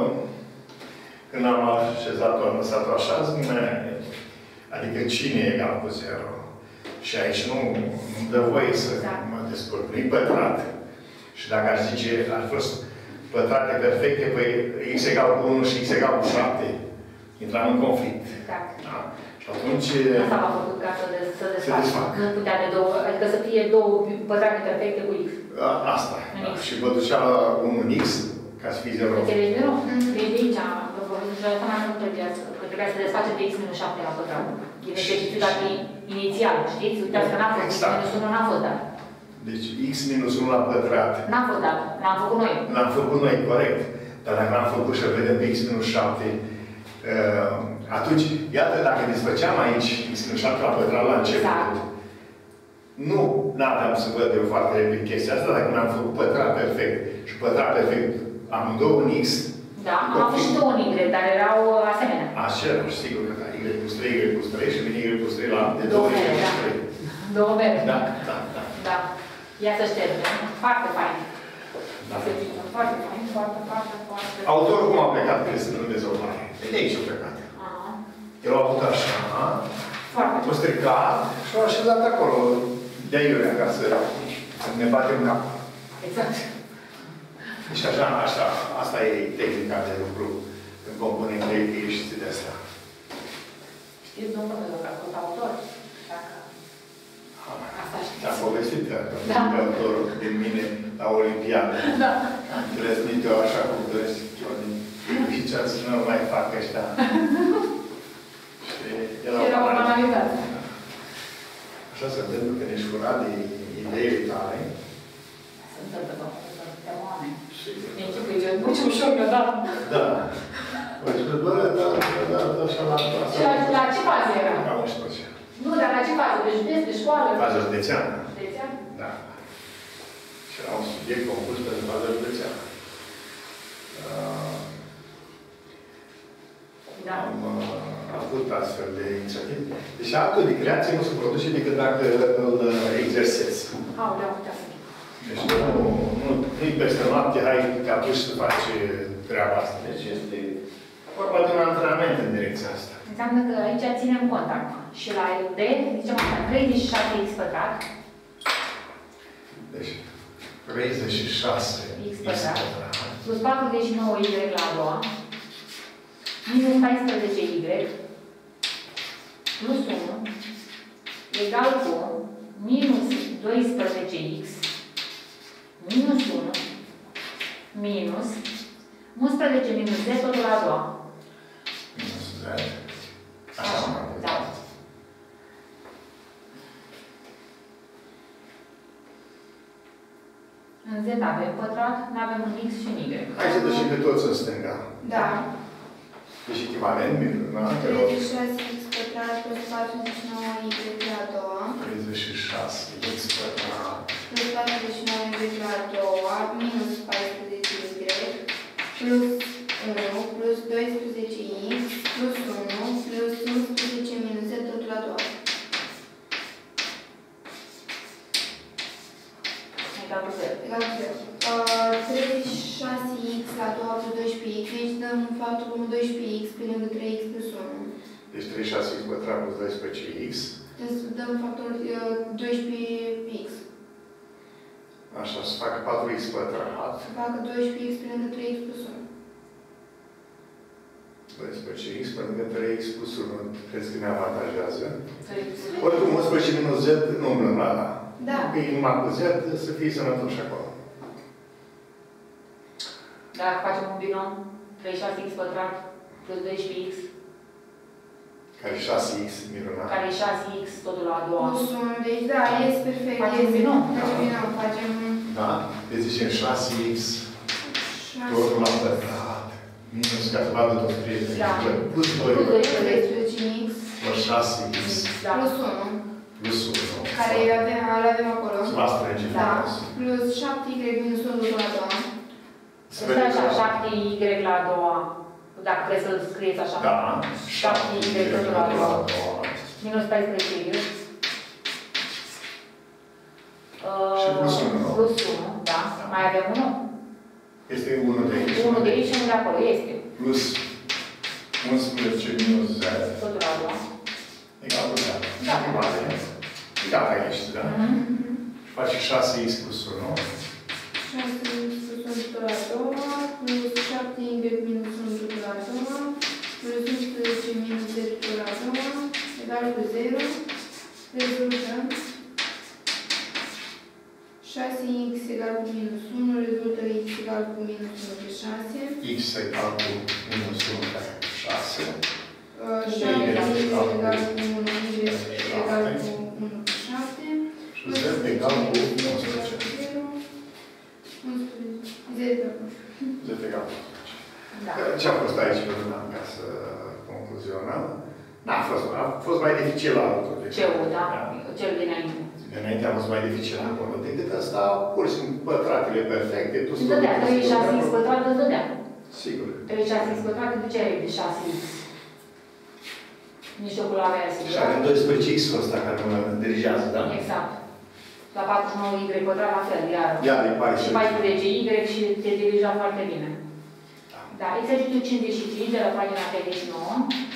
[SPEAKER 1] când am așezat-o, am lăsat-o așa, zic, adică cine e egal cu zero? Și aici nu îmi dă voie să
[SPEAKER 3] da.
[SPEAKER 1] mă descurc. Nu-i pătrat. Și dacă aș zice, ar fi fost pătrate perfecte, păi x egal cu unu și x egal cu șapte, intram în conflict.
[SPEAKER 3] Exact.
[SPEAKER 1] Da? Și atunci...
[SPEAKER 3] Asta m-a făcut ca să, de, să desfac.
[SPEAKER 1] desfac.
[SPEAKER 3] Nu putea de două, adică să fie două pătrate perfecte cu x.
[SPEAKER 1] A, asta. Da. Și vă ducea la unu în x, ca să fie zero.
[SPEAKER 3] Înțelegi, nu? Deci de aici, nu trebuia să, că trebuia să desfacem de x minus șapte la pătrat. Din exercițiul dat inițial, știți? Uitați că n-a fost,
[SPEAKER 1] exact.
[SPEAKER 3] x minus unu n-a fost dat.
[SPEAKER 1] Deci x minus unu la pătrat.
[SPEAKER 3] N-a fost dat, l-am făcut noi.
[SPEAKER 1] L-am făcut noi, corect. Dar dacă l-am făcut și vedem pe x minus șapte, uh, atunci, iată, dacă desfăceam aici x minus șapte la pătrat la început, exact. Nu n-aveam să văd eu foarte repede chestia asta, dacă n-am făcut pătrat perfect. Și pătrat perfect, amândouă în x.
[SPEAKER 3] Da, am avut și două nigre, dar erau asemenea.
[SPEAKER 1] Același, sigur că da, y plus trei, y plus trei și vine y plus trei la de
[SPEAKER 3] două
[SPEAKER 1] y plus trei.
[SPEAKER 3] Două mere.
[SPEAKER 1] Da, da, da.
[SPEAKER 3] Da. Ia să ștergem. Foarte fain.
[SPEAKER 1] Da.
[SPEAKER 3] Foarte fain, foarte, foarte, foarte.
[SPEAKER 1] Autorul cum a plecat crezând în dezolvare? De aici a plecat.
[SPEAKER 3] Aha.
[SPEAKER 1] El a avut așa,
[SPEAKER 3] foarte.
[SPEAKER 1] a stricat și a așezat acolo de aiurea ca să ne batem cap.
[SPEAKER 3] Exact.
[SPEAKER 1] Deci așa, așa, asta e tehnica de lucru în componente și de asta.
[SPEAKER 3] Știți, domnul, că a fost autor. Dacă... Asta știți.
[SPEAKER 1] Am povestit că
[SPEAKER 3] da.
[SPEAKER 1] autorul din mine la Olimpiadă.
[SPEAKER 3] Da.
[SPEAKER 1] Am trăsnit-o așa cum doresc eu din liceal să nu mai fac ăștia. Și
[SPEAKER 3] era o banalitate.
[SPEAKER 1] Așa se vede că ne-și fura de ideile tale.
[SPEAKER 3] Se întâmplă, domnul, să suntem oameni.
[SPEAKER 1] Sigur.
[SPEAKER 3] Nici că e ce ușor, da.
[SPEAKER 1] Da. Păi și bă, da, da, da, așa la...
[SPEAKER 3] Și la, la ce fază era?
[SPEAKER 1] La unsprezece.
[SPEAKER 3] Nu, dar la ce fază? De județ, de școală?
[SPEAKER 1] Fază județeană.
[SPEAKER 3] Județeană?
[SPEAKER 1] Da. Și era un subiect compus pentru fază județeană. Uh,
[SPEAKER 3] da.
[SPEAKER 1] Am uh, avut astfel de inițiative. Deci actul de creație nu se produce decât dacă îl exersezi.
[SPEAKER 3] Aoleu, putea să
[SPEAKER 1] Deci nu, nu, nu-i peste noapte, hai ca tu să faci treaba asta. Deci este vorba de un antrenament în direcția asta.
[SPEAKER 3] Înseamnă că aici ținem cont acum. Și la D, zicem asta, treizeci și șase x pătrat.
[SPEAKER 1] Deci, treizeci și șase
[SPEAKER 3] x pătrat. Plus patruzeci și nouă y la a doua. Minus paisprezece y. Plus unu. Egal cu minus doisprezece x. Minus unu. Minus unsprezece minus z totul la a doua.
[SPEAKER 1] Minus z. Așa,
[SPEAKER 3] da. În Z avem pătrat, nu avem un X și un Y.
[SPEAKER 1] Hai să ducem pe toți în stânga.
[SPEAKER 4] Da.
[SPEAKER 1] Deci echivalent, Miruna, te rog.
[SPEAKER 4] treizeci și șase x pătrat plus patruzeci și nouă y la a doua.
[SPEAKER 1] treizeci și șase x pătrat.
[SPEAKER 4] Plus patruzeci și nouă y la a doua. Minus paisprezece y. Plus unu. Plus doisprezece x. Plus unu. Plus unsprezece minus z totul la a doua.
[SPEAKER 3] Egal cu Z.
[SPEAKER 4] Egal cu zero. treizeci și șase x la a doua plus doisprezece x. Deci dăm factorul unu doisprezece x pe lângă trei x plus unu.
[SPEAKER 1] Deci treizeci și șase x pătrat plus doisprezece x.
[SPEAKER 4] Deci dăm factorul uh, doisprezece x.
[SPEAKER 1] Așa, să facă patru x pătrat.
[SPEAKER 4] Să facă doisprezece x pe lângă trei x plus unu.
[SPEAKER 1] doisprezece x pe lângă trei x plus unu. Crezi că ne avantajează? Oricum, unsprezece minus z nu umblăm la ala.
[SPEAKER 4] Da.
[SPEAKER 1] Că e numai cu z, să fie sănătoși acolo.
[SPEAKER 3] Dacă facem un binom, treizeci și șase x pătrat plus doisprezece x,
[SPEAKER 1] Care e șase x, Miruna.
[SPEAKER 3] care e șase x, totul la a doua.
[SPEAKER 4] Plus unu, deci da, este perfect.
[SPEAKER 3] Facem
[SPEAKER 4] este.
[SPEAKER 3] binom.
[SPEAKER 4] Facem binom, facem
[SPEAKER 1] Da? Deci zicem șase x
[SPEAKER 4] șase
[SPEAKER 1] totul la pătrat. Minus, ca să vadă toți prietenii.
[SPEAKER 3] Da.
[SPEAKER 1] Plus doi
[SPEAKER 3] Plus doi.
[SPEAKER 4] doisprezece x
[SPEAKER 1] plus șase x
[SPEAKER 3] Da.
[SPEAKER 4] plus unu,
[SPEAKER 1] plus unu.
[SPEAKER 4] care îl avem, îl avem acolo.
[SPEAKER 1] Se va strânge
[SPEAKER 4] Da.
[SPEAKER 1] frumos.
[SPEAKER 4] Plus șapte y minus unu totul la a doua.
[SPEAKER 1] Să
[SPEAKER 3] Stai
[SPEAKER 1] vedem
[SPEAKER 3] așa,
[SPEAKER 1] că-
[SPEAKER 3] șapte y la a doua. Dacă vreți să-l scrieți așa.
[SPEAKER 1] Da.
[SPEAKER 3] șapte y totul la a doua.
[SPEAKER 1] doua.
[SPEAKER 3] Minus paisprezece y.
[SPEAKER 1] Și plus unu, nu?
[SPEAKER 3] Plus unu, da.
[SPEAKER 1] Da.
[SPEAKER 3] Mai avem unul?
[SPEAKER 1] Este unul de aici.
[SPEAKER 3] Unul de aici și unul de acolo. Este.
[SPEAKER 1] Plus unsprezece minus z.
[SPEAKER 3] Totul la a doua.
[SPEAKER 1] Egal cu zero.
[SPEAKER 3] Da.
[SPEAKER 1] Egal aici, da?
[SPEAKER 3] Mhm.
[SPEAKER 1] Și face șase x plus unu.
[SPEAKER 4] șase x plus unu totul la a doua. Plus șapte y minus unu totul la a doua. Plus unsprezece minus z totul la a doua. Egal cu zero. Rezultă șase x egal cu minus unu. Rezultă x egal cu minus unu pe șase.
[SPEAKER 1] X egal cu minus unu pe șase.
[SPEAKER 4] șapte x egal cu unu. Y egal cu unu pe șapte.
[SPEAKER 1] Și z egal cu unsprezece.
[SPEAKER 4] unsprezece. Z egal cu
[SPEAKER 1] Z egal cu
[SPEAKER 3] Da.
[SPEAKER 1] Ce a fost aici, Miruna, ca să concluzionăm? N-a fost, a fost mai dificil la altul.
[SPEAKER 3] Ce-ul, da? Cel dinainte.
[SPEAKER 1] Înainte a fost mai dificil acolo. Decât ăsta, pur și simplu, pătratele perfecte. Tu
[SPEAKER 3] Îți dădea, treizeci și șase x pătrat îți dădea.
[SPEAKER 1] Sigur.
[SPEAKER 3] treizeci și șase x pătrat de ce ai de șase x? Nici o culoare aia, sigur.
[SPEAKER 1] Și avem doisprezece x-ul ăsta care mă dirigează, da?
[SPEAKER 3] Exact. La patruzeci și nouă y pătrat la fel, iar.
[SPEAKER 1] Ia de
[SPEAKER 3] Și
[SPEAKER 1] paisprezece.
[SPEAKER 3] paisprezece y și te dirija foarte bine.
[SPEAKER 1] Da.
[SPEAKER 3] Da, exercițiul cincizeci și cinci de la pagina treizeci și nouă.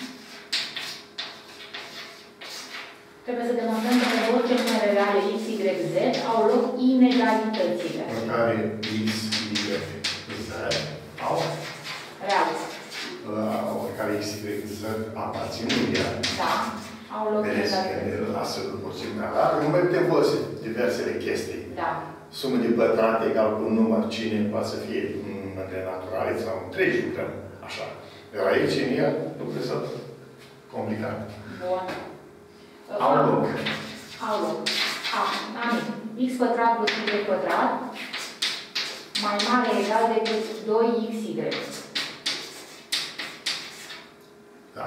[SPEAKER 3] Trebuie să demonstrăm că pentru orice numere reale x, y, z au loc inegalitățile.
[SPEAKER 1] În care x, y, z au,
[SPEAKER 3] Reale.
[SPEAKER 1] la oricare x, y, z aparțin iar.
[SPEAKER 3] Da. Au loc
[SPEAKER 1] Vedeți că ne
[SPEAKER 3] inegalități.
[SPEAKER 1] lasă proporțiunea. Dar nu mai putem folosi diversele chestii.
[SPEAKER 3] Da.
[SPEAKER 1] Sumă de pătrate egal cu un număr cine poate să fie numere naturale sau întregi lucrăm așa. Dar aici, în ea, lucrurile sunt complicate.
[SPEAKER 3] Bun.
[SPEAKER 1] Au loc.
[SPEAKER 3] Au loc. A, am x pătrat plus y pătrat mai mare egal decât doi x y.
[SPEAKER 1] Da.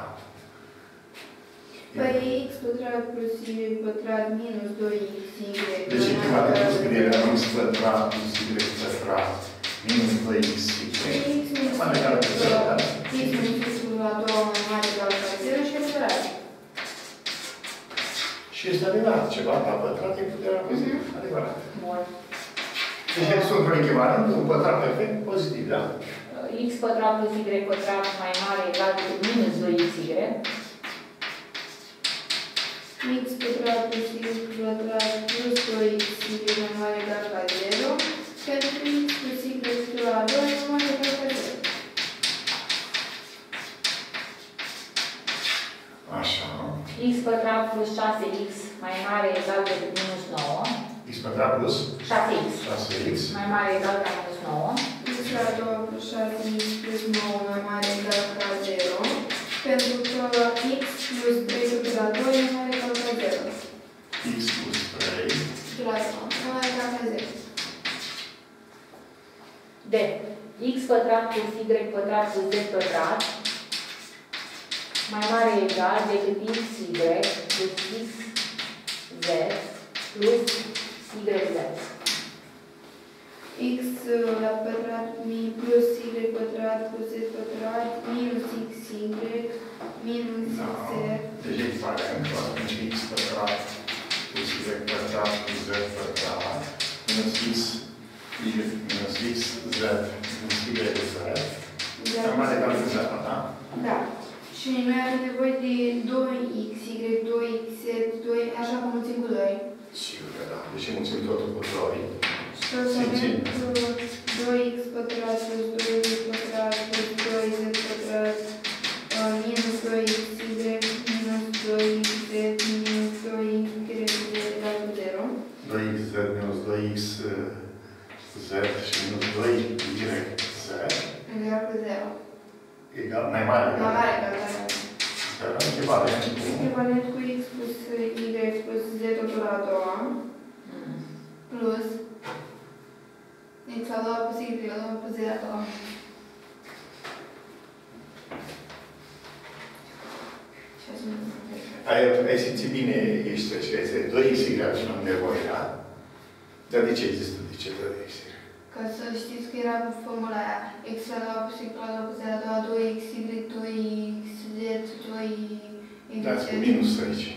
[SPEAKER 4] Păi x pătrat plus y pătrat minus doi x y.
[SPEAKER 1] Deci echivalentul scrierea x pătrat plus y pătrat minus doi x y.
[SPEAKER 4] x minus
[SPEAKER 1] Mai egal cu zero, da?
[SPEAKER 4] x minus x la a doua mai mare egal cu zero și adevărat.
[SPEAKER 1] Și este adevărat. Ceva la pătrat e puterea pozitiv. Adevărat.
[SPEAKER 3] Bun.
[SPEAKER 1] Deci sunt un echivalent, un pătrat perfect pozitiv, da?
[SPEAKER 3] X pătrat plus y pătrat mai mare egal decât minus doi x y.
[SPEAKER 4] X pătrat plus y pătrat plus doi x y mai mare egal ca zero. Pentru x plus y la a doua mai mare egal ca zero.
[SPEAKER 1] Așa.
[SPEAKER 3] X pătrat plus șase x mai mare egal decât minus nouă.
[SPEAKER 1] X pătrat plus
[SPEAKER 3] șase x
[SPEAKER 1] șase x.
[SPEAKER 3] mai mare egal ca minus nouă.
[SPEAKER 4] X la a doua plus șase x plus nouă mai mare egal ca zero. Pentru că x plus trei totul la doi mai mare egal ca zero.
[SPEAKER 1] X plus trei.
[SPEAKER 4] Totul la doi mai mare egal ca zero.
[SPEAKER 3] de x pătrat plus y pătrat plus z pătrat mai mare egal decât xy plus xz plus yz.
[SPEAKER 4] X la pătrat mi plus y pătrat plus z pătrat minus xy minus
[SPEAKER 1] Da.
[SPEAKER 4] z.
[SPEAKER 1] Deci echivalent, o să fie x pătrat plus y pătrat plus z pătrat minus x y minus xz minus yz. Mai mare egal cu z, da?
[SPEAKER 4] Da. Și noi avem nevoie de doi x, y, doi x, z, doi, așa cum mulțim cu doi.
[SPEAKER 1] Sigur că da. Deci mulțim totul cu doi.
[SPEAKER 4] Și o să avem doi x pătrat plus doi y pătrat plus doi z pătrat uh, minus doi x y minus doi x z minus doi y z egal cu zero.
[SPEAKER 1] doi x z minus doi x z și minus doi y z
[SPEAKER 4] Egal cu zero.
[SPEAKER 1] egal, mai mare
[SPEAKER 4] Mai
[SPEAKER 1] egal.
[SPEAKER 4] mare egal zero.
[SPEAKER 1] Zero, echivalent cu
[SPEAKER 4] Echivalent cu x plus y plus z totul la a doua plus x la a doua plus y la a doua plus z la a doua.
[SPEAKER 1] Ai, ai simțit bine ești și este doi x y și nu nevoie, da? Dar de ce există? De ce doi x y?
[SPEAKER 4] Ca să știți că era formula aia. X la a doua plus y la a doua plus z la a doua, doi x y, doi x z, doi y z.
[SPEAKER 1] Dați cu minus aici.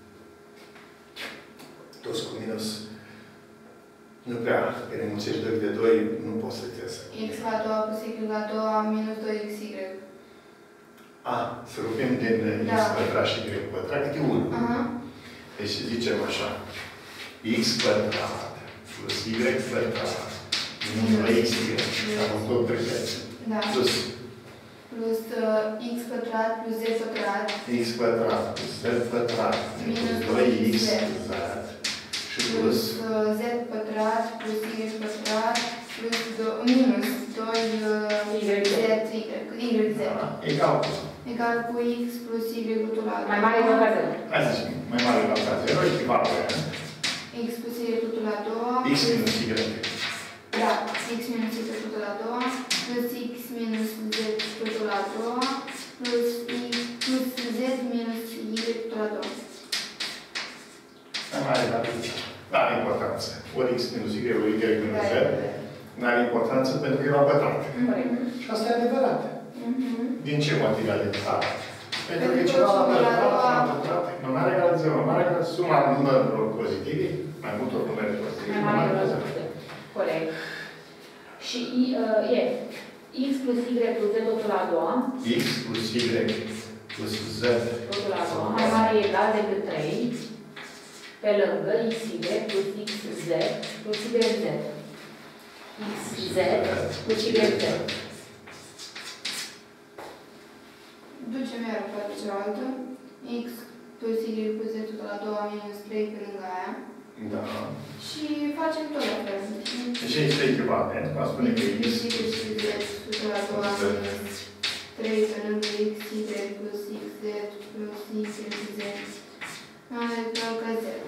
[SPEAKER 1] Toți cu minus. Nu prea. Că renunțești doi de doi, nu poți să te iasă.
[SPEAKER 4] X la a doua plus y la a doua minus doi x y.
[SPEAKER 1] A, să rupem din
[SPEAKER 4] Da.
[SPEAKER 1] x pătrat și y pătrat, câte unu.
[SPEAKER 4] Aha.
[SPEAKER 1] Deci zicem așa. X pătrat plus y pătrat minus doi x y. Am tot trepte.
[SPEAKER 4] Da.
[SPEAKER 1] Plus
[SPEAKER 4] Plus uh, x pătrat plus z pătrat
[SPEAKER 1] x pătrat plus z pătrat minus doi x z și
[SPEAKER 4] plus
[SPEAKER 1] plus
[SPEAKER 4] uh, z pătrat plus y pătrat plus do- minus doi uh,
[SPEAKER 3] Y.
[SPEAKER 4] z y, yz.
[SPEAKER 1] da, egal cu.
[SPEAKER 4] Egal cu x plus y totul la
[SPEAKER 3] Mai mare egal ca zero.
[SPEAKER 1] Hai să zicem, mai mare egal ca zero, echivalent.
[SPEAKER 4] x plus y totul la a doua
[SPEAKER 1] X
[SPEAKER 4] plus-
[SPEAKER 1] minus y.
[SPEAKER 4] Da, x minus y totul la a doua plus x minus z totul la a doua plus y plus z minus y totul la a doua.
[SPEAKER 1] Mai mare egal cu ce? N-are importanță. Ori x minus y, ori y minus z. N-are importanță pentru că erau pătrate.
[SPEAKER 3] Corect.
[SPEAKER 1] Și asta e adevărat.
[SPEAKER 4] Mhm.
[SPEAKER 1] Din ce motiv e adevărat? Pentru că
[SPEAKER 4] Pentru
[SPEAKER 1] ceva
[SPEAKER 4] că
[SPEAKER 1] la
[SPEAKER 4] suma la
[SPEAKER 1] pătrat,
[SPEAKER 4] doua-
[SPEAKER 1] la pătrat, nu mare egal cu zero, mare egal cu suma numărelor pozitive, mai multor numere pozitive,
[SPEAKER 3] Mai
[SPEAKER 1] nu mare
[SPEAKER 3] mare
[SPEAKER 1] egal
[SPEAKER 3] egal
[SPEAKER 1] cu
[SPEAKER 3] ca
[SPEAKER 1] zero.
[SPEAKER 3] zero. Corect. Și i- uh, e x plus y plus z totul la a doua,
[SPEAKER 1] X plus y plus z
[SPEAKER 3] totul la a doua, mai mare egal decât trei, pe lângă xy plus xz plus yz. xz plus yz.
[SPEAKER 4] Ducem iar în partea cealaltă. X plus y plus z totul la a doua minus trei pe lângă aia.
[SPEAKER 1] Da.
[SPEAKER 4] Și facem tot la fel.
[SPEAKER 1] Deci este echivalent, cum spune că
[SPEAKER 4] X
[SPEAKER 1] x
[SPEAKER 4] plus y plus z totul la a doua minus trei pe lângă x, y plus xz plus yz. Mai egal ca zero.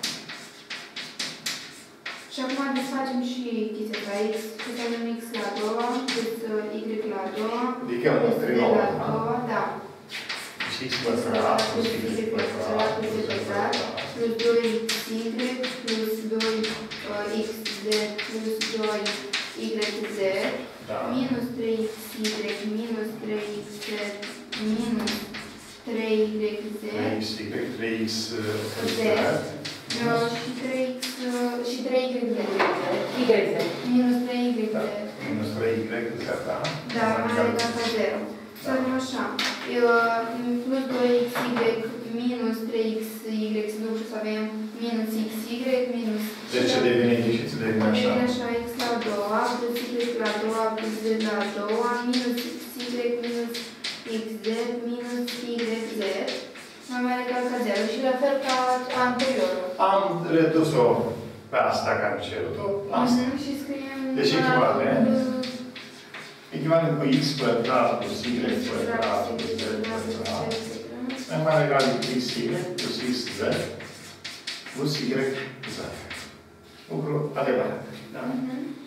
[SPEAKER 4] Și acum desfacem și chestia asta. X plus avem x la a doua plus y la a doua
[SPEAKER 1] Ridicăm
[SPEAKER 4] plus
[SPEAKER 1] între
[SPEAKER 4] z
[SPEAKER 1] nouă,
[SPEAKER 4] la a
[SPEAKER 1] da?
[SPEAKER 4] doua, da.
[SPEAKER 1] Și x pătrat plus y pătrat plus z pătrat.
[SPEAKER 4] Plus doi x y plus doi x z plus doi y z
[SPEAKER 1] Da.
[SPEAKER 4] minus trei x y minus trei x z minus trei y z
[SPEAKER 1] trei x y, trei x z
[SPEAKER 4] uh, și trei x uh, și trei y z.
[SPEAKER 3] yz.
[SPEAKER 4] Minus trei y z.
[SPEAKER 1] da. Minus trei y z, da?
[SPEAKER 4] Da, mai egal ca zero. Să avem așa. Uh, Plus doi x y minus trei x y se duc și să avem minus x y minus...
[SPEAKER 1] Deci ce devine aici și ce devine așa?
[SPEAKER 4] Devine așa x la a doua plus y la a doua plus z la a doua minus x y minus xz minus yz mai mare egal ca zero. Și la fel ca anteriorul.
[SPEAKER 1] Am redus-o pe asta care am cerut-o, asta.
[SPEAKER 4] Mhm, și scriem...
[SPEAKER 1] Deci echivalent.
[SPEAKER 4] uh,
[SPEAKER 1] Echivalent cu x pătrat plus y pătrat plus z pătrat. Mai mare egal cu xy plus xz plus yz. Lucru adevărat. Da?
[SPEAKER 4] Mhm.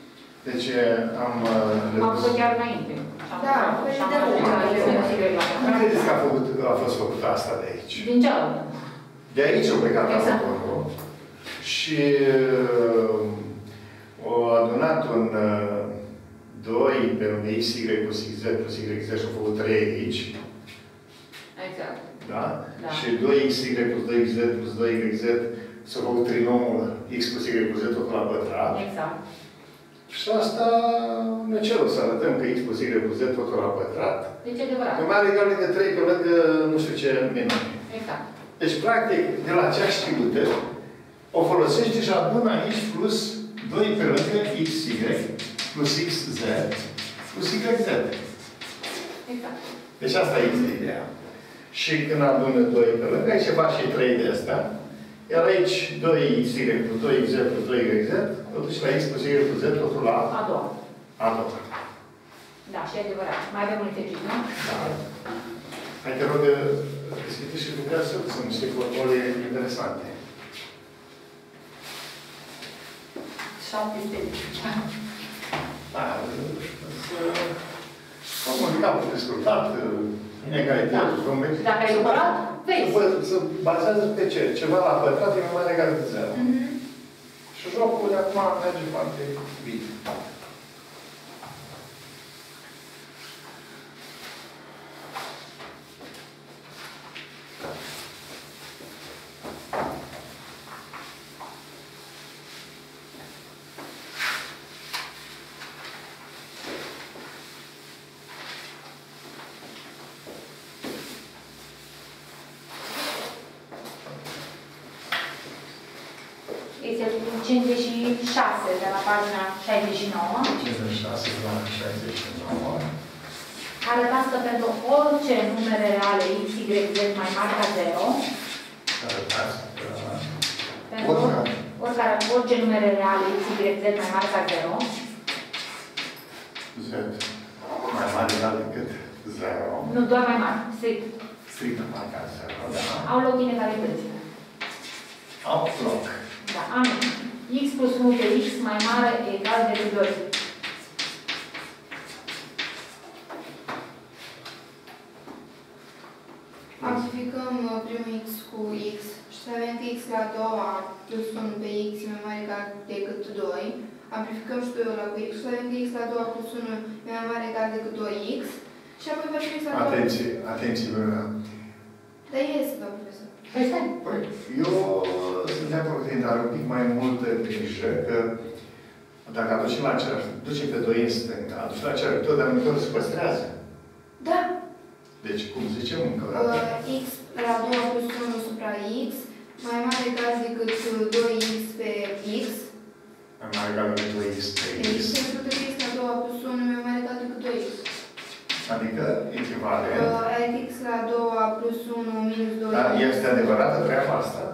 [SPEAKER 1] Deci am...
[SPEAKER 3] Am făcut chiar înainte.
[SPEAKER 4] Da, păi de
[SPEAKER 1] Cum credeți că a, făcut, a fost făcută asta de aici?
[SPEAKER 3] Din cealaltă.
[SPEAKER 1] De aici au plecat
[SPEAKER 3] exact.
[SPEAKER 1] acolo. Și uh, au adunat un uh, doi pe lângă x, y plus z plus y, z și au făcut trei aici.
[SPEAKER 3] Exact.
[SPEAKER 1] Da?
[SPEAKER 3] Da.
[SPEAKER 1] Și doi x, y plus doi x z plus doi y z s-a făcut trinomul x plus y plus z totul la pătrat.
[SPEAKER 3] Exact.
[SPEAKER 1] Și asta ne cerut să arătăm că x plus y plus z totul la pătrat.
[SPEAKER 3] Deci e adevărat.
[SPEAKER 1] E mare egal de trei pe lângă nu știu ce minune.
[SPEAKER 3] Exact.
[SPEAKER 1] Deci, practic, de la acea știută, o folosește și adună aici plus doi pe lângă xy plus xz plus yz.
[SPEAKER 3] Exact.
[SPEAKER 1] Deci asta este ideea. Și când adună doi pe lângă, aici se face trei de astea. Iar aici doi xy plus doi x plus doi yz, totuși la x plus y plus z, totul la
[SPEAKER 3] A doua.
[SPEAKER 1] a doua.
[SPEAKER 3] Da, și e adevărat. Mai avem un exercițiu, nu?
[SPEAKER 1] Da. Hai te rog, deschide și lucrează, sunt niște formule interesante.
[SPEAKER 3] șaptesprezece.
[SPEAKER 1] Da, formule capul descurtat, inegalitate, geometrie.
[SPEAKER 3] Dacă ai lucrat, vezi.
[SPEAKER 1] Se bazează pe ce? Ceva la pătrat e mai mare egal de zero. Și jocul de acum merge foarte bine.
[SPEAKER 3] cincizeci și șase de la pagina șaizeci și nouă.
[SPEAKER 1] cincizeci și șase de la șaizeci și nouă.
[SPEAKER 3] Arătați că pentru orice numere reale x, y, z mai mare ca zero.
[SPEAKER 1] Arătați că...
[SPEAKER 3] Pentru oricare, orice numere reale x, y, z mai mare ca zero.
[SPEAKER 1] Z mai mare egal decât zero.
[SPEAKER 3] Nu, doar mai mare. Strict.
[SPEAKER 1] Strict mai mare ca zero, da.
[SPEAKER 3] Au loc inegalități.
[SPEAKER 1] Au loc.
[SPEAKER 3] Da, anume. X plus unu pe x mai mare egal decât doi.
[SPEAKER 4] Amplificăm primul x cu x și să avem că x la a doua plus unu pe x e mai mare egal decât doi. Amplificăm și doi ăla cu x și să avem că x la a doua plus unu e mai mare egal decât doi x. Și apoi facem x la a doua...
[SPEAKER 1] Atenție, atenție, Luna.
[SPEAKER 4] Dar este, domnul profesor.
[SPEAKER 3] Păi stai.
[SPEAKER 1] Păi, eu sunt de acord cu tine, dar un pic mai multă grijă, că dacă aducem la același, ducem pe doi în stânga, aducem la același, tot de se păstrează.
[SPEAKER 4] Da.
[SPEAKER 1] Deci, cum zicem încă o dată?
[SPEAKER 4] Uh, x la a doua plus unu supra x mai mare egal decât doi x pe x.
[SPEAKER 1] Mai mare egal decât doi x pe x.
[SPEAKER 4] Pentru că x la a doua plus unu mai mare egal decât doi x.
[SPEAKER 1] Adică echivalent.
[SPEAKER 4] Uh, adică x la a doua plus unu minus doi x.
[SPEAKER 1] Dar este adevărată treaba asta?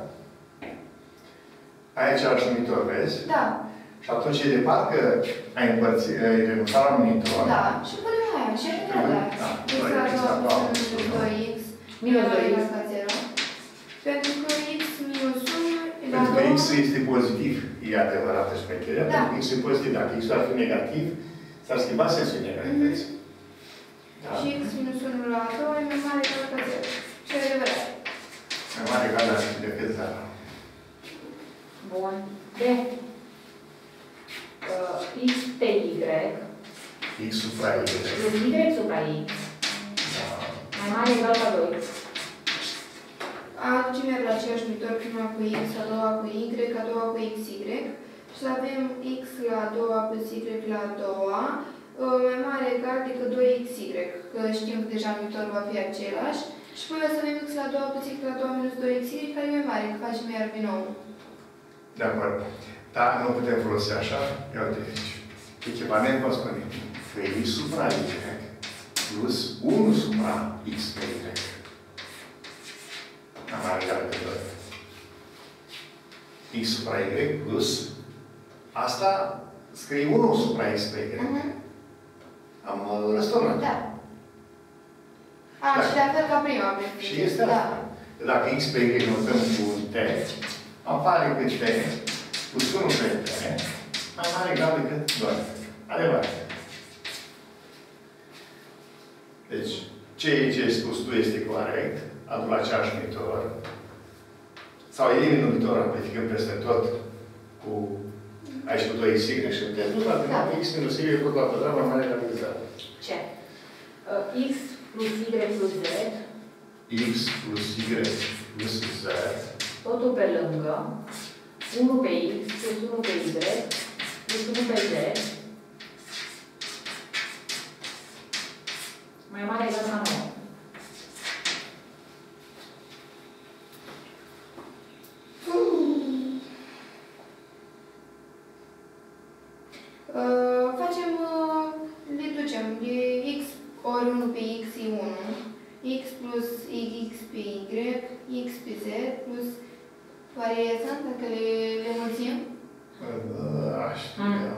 [SPEAKER 1] Ai același numitor, vezi?
[SPEAKER 4] Da.
[SPEAKER 1] Și atunci e de parcă ai împărțit, ai renunțat la numitor.
[SPEAKER 4] Da. Și punem aia. Și așa trebuie.
[SPEAKER 1] Da.
[SPEAKER 4] x la a doua plus unu minus doi x.
[SPEAKER 3] Minus doi x.
[SPEAKER 4] La zero. Pentru că x minus unu egal
[SPEAKER 1] Pentru că
[SPEAKER 4] doi.
[SPEAKER 1] x este pozitiv. E adevărată șmecherea.
[SPEAKER 4] Da.
[SPEAKER 1] Pentru că x e pozitiv. Dacă x ar fi negativ, s-ar schimba sensul inegalității. Da.
[SPEAKER 4] Și x minus unu la a doua e mai mare egal ca zero. Și e adevărat.
[SPEAKER 1] Mai mare egal decât zero.
[SPEAKER 3] Bun. De uh, x pe y
[SPEAKER 1] X supra y.
[SPEAKER 3] plus y supra x
[SPEAKER 1] Da.
[SPEAKER 3] mai mare egal ca doi.
[SPEAKER 4] Aducem iar la aceeași numitor, prima cu x, a doua cu y, a doua cu xy. Și să avem x la a doua plus y la a doua mai mare egal decât doi x y, că știm că deja numitorul va fi același. Și apoi o să avem x la a doua plus y la a doua minus doi x y, care e mai mare, că facem iar binou.
[SPEAKER 1] De acord. Dar nu putem folosi așa. Ia uite aici. Echivalent, vă spune. F supra y plus unu supra x pe y. Am mai egal de doi. X supra y plus asta scrie unu supra x pe y.
[SPEAKER 4] Uh-huh.
[SPEAKER 1] Am uh, răsturnat.
[SPEAKER 4] Da. A,
[SPEAKER 1] Da.
[SPEAKER 4] și de fel ca prima.
[SPEAKER 1] Și este asta.
[SPEAKER 4] Da.
[SPEAKER 1] Dacă x pe y notăm cu t, apare că t plus unu pe t mai mare egal decât doi. adevărat. Deci, ceea ce ai spus tu este corect, adu-l același numitor, sau elimin numitorul, amplificăm peste tot cu aici cu doi x y și te duci la final, x minus y tot la pătrat, mai mare decât z.
[SPEAKER 3] Ce? X plus y plus z.
[SPEAKER 1] X plus y plus z.
[SPEAKER 3] Totul pe lângă. unu pe x plus unu pe y plus unu pe z. Mai mare egal la nouă.
[SPEAKER 4] Uh, facem, uh, le ducem, de x ori unu pe x e unu, x plus x pe y, x pe z, plus, oare sunt dacă le, le mulțim?
[SPEAKER 1] Da, știu.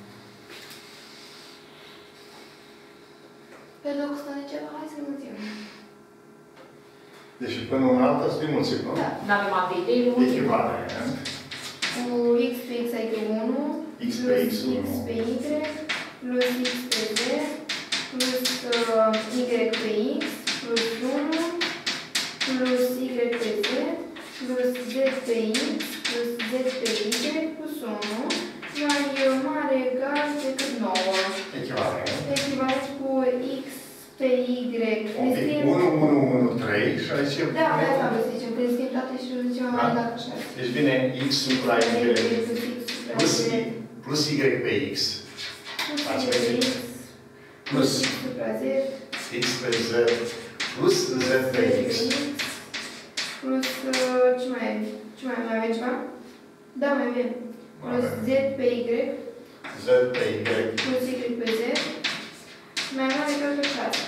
[SPEAKER 4] Pe loc spune ceva, hai să mulțim.
[SPEAKER 1] Deci până în altă să le mulțim, nu?
[SPEAKER 4] Da.
[SPEAKER 3] N-avem alte idei, le mulțim.
[SPEAKER 1] Echivalent.
[SPEAKER 4] Cu x pe x adică unu,
[SPEAKER 1] X pe
[SPEAKER 4] plus
[SPEAKER 1] x unu.
[SPEAKER 4] x pe y, plus x pe z, plus uh, y pe x, plus unu, plus y pe z, plus z pe x, plus z pe y, plus unu, mai mare egal decât nouă.
[SPEAKER 1] Echivalent.
[SPEAKER 4] Echivalent cu x pe y.
[SPEAKER 1] Un pic. unu, unu, unu, trei și aici e...
[SPEAKER 4] Da, de asta vă zicem, că zicem toate și zicem mai egal cu șase.
[SPEAKER 1] Deci vine x supra y plus y plus y pe x.
[SPEAKER 4] Plus y pe x. Plus x supra z.
[SPEAKER 1] X pe z plus z pe x.
[SPEAKER 4] Plus, ce mai e? Ce mai mai avem ceva? Da, mai avem. Plus z pe y.
[SPEAKER 1] Z pe y.
[SPEAKER 4] Plus y pe z. Mai mare decât pe șase.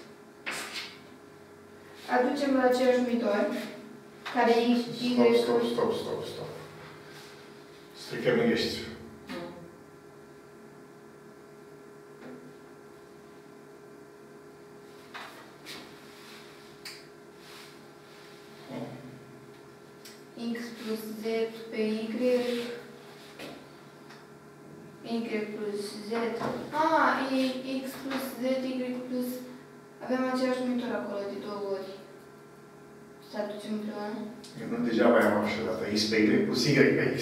[SPEAKER 4] Aducem la același numitor, care e y.
[SPEAKER 1] Stop, stop, stop, stop, stop. Stricăm în ești.
[SPEAKER 4] X plus z pe y. Y plus z. Ah, e x plus z, y plus... Avem același numitor acolo de două ori. Să aducem împreună.
[SPEAKER 1] Eu nu degeaba am așa dată. X pe y plus y pe x.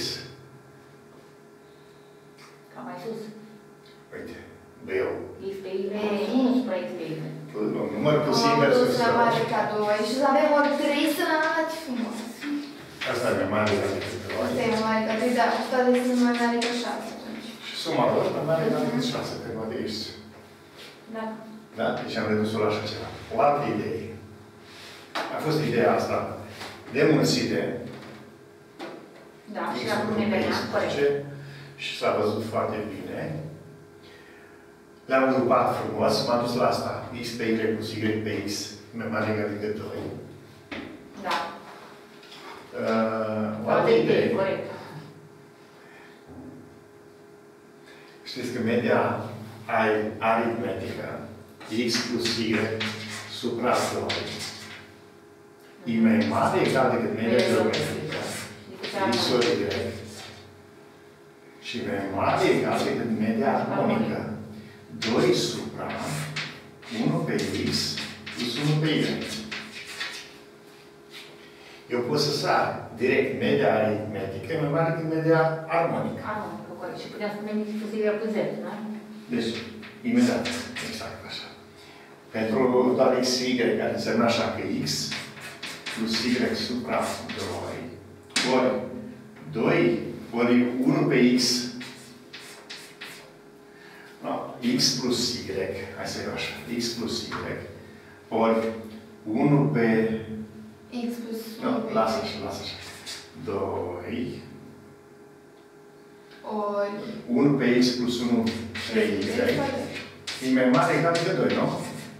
[SPEAKER 3] Ca mai sus.
[SPEAKER 1] Uite, B-ul.
[SPEAKER 3] X pe y plus unu supra x pe y.
[SPEAKER 1] Număr plus
[SPEAKER 4] Am
[SPEAKER 1] invers.
[SPEAKER 4] dus la mare ca două ori și să avem ori trei să n-arăți frumos.
[SPEAKER 1] Asta e mai mare decât doi.
[SPEAKER 4] Asta e mai mare ca trei, dar toate sunt mai mare ca șase atunci.
[SPEAKER 1] Și suma lor mai mare decât șase, pe mă de ești.
[SPEAKER 3] Da.
[SPEAKER 1] Da? Deci am redus-o la așa ceva. O altă idee. A fost ideea asta de mulțire.
[SPEAKER 3] Da, și acum ne venea, corect.
[SPEAKER 1] Și s-a văzut foarte bine. Le-am grupat frumos, m-am dus la asta. X pe y plus y pe x mai mare egal decât doi.
[SPEAKER 3] Da.
[SPEAKER 1] Uh, o
[SPEAKER 3] Altă
[SPEAKER 1] altă
[SPEAKER 3] idee,
[SPEAKER 1] idee.
[SPEAKER 3] corect.
[SPEAKER 1] Știți că media aritmetică x plus y supra doi e mai mare egal decât media geometrică x ori y și mai mare egal decât media armonică doi supra unu pe x plus unu pe y. Eu pot să sar direct media aritmetică mai mare decât media armonică.
[SPEAKER 3] Armonică, corect. Și putem spune x plus y plus z, nu?
[SPEAKER 1] Deci, imediat, exact așa. Pentru doar x, y, care înseamnă așa că x plus y supra doi, ori doi, ori unu pe x, no, x plus y, hai să iau așa, x plus y, ori unu pe...
[SPEAKER 4] X plus
[SPEAKER 1] Nu, no, lasă așa, lasă așa. doi,
[SPEAKER 4] ori...
[SPEAKER 1] unu pe x plus unu pe y, e mai mare egal decât doi, nu?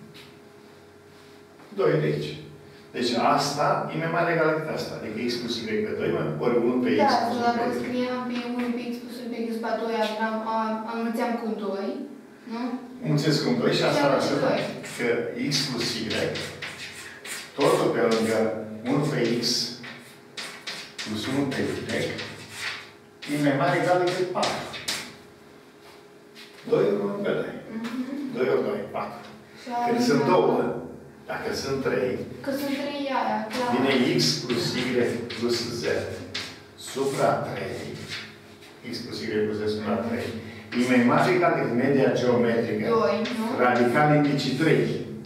[SPEAKER 1] doi de aici. Deci asta e mai mare egal decât asta. Adică x plus y pe doi, ori unu pe x
[SPEAKER 4] Da,
[SPEAKER 1] plus unu
[SPEAKER 4] dacă
[SPEAKER 1] pe y.
[SPEAKER 4] scriam pe unu pe x plus unu pe x pe doi, înmulțeam cu doi, nu?
[SPEAKER 1] Mulțesc cu doi și asta
[SPEAKER 4] Și
[SPEAKER 1] înseamnă
[SPEAKER 4] doi.
[SPEAKER 1] că x plus y, totul pe lângă unu pe x plus unu pe y, e mai mare egal decât patru. doi ori unu pe doi. doi ori doi, patru. Când sunt două, dacă sunt trei,
[SPEAKER 4] că sunt trei aia, clar.
[SPEAKER 1] vine x plus y plus z supra trei, x plus y plus z supra trei, e mai mare egal decât media geometrică.
[SPEAKER 4] doi, nu?
[SPEAKER 1] Radical indicii trei.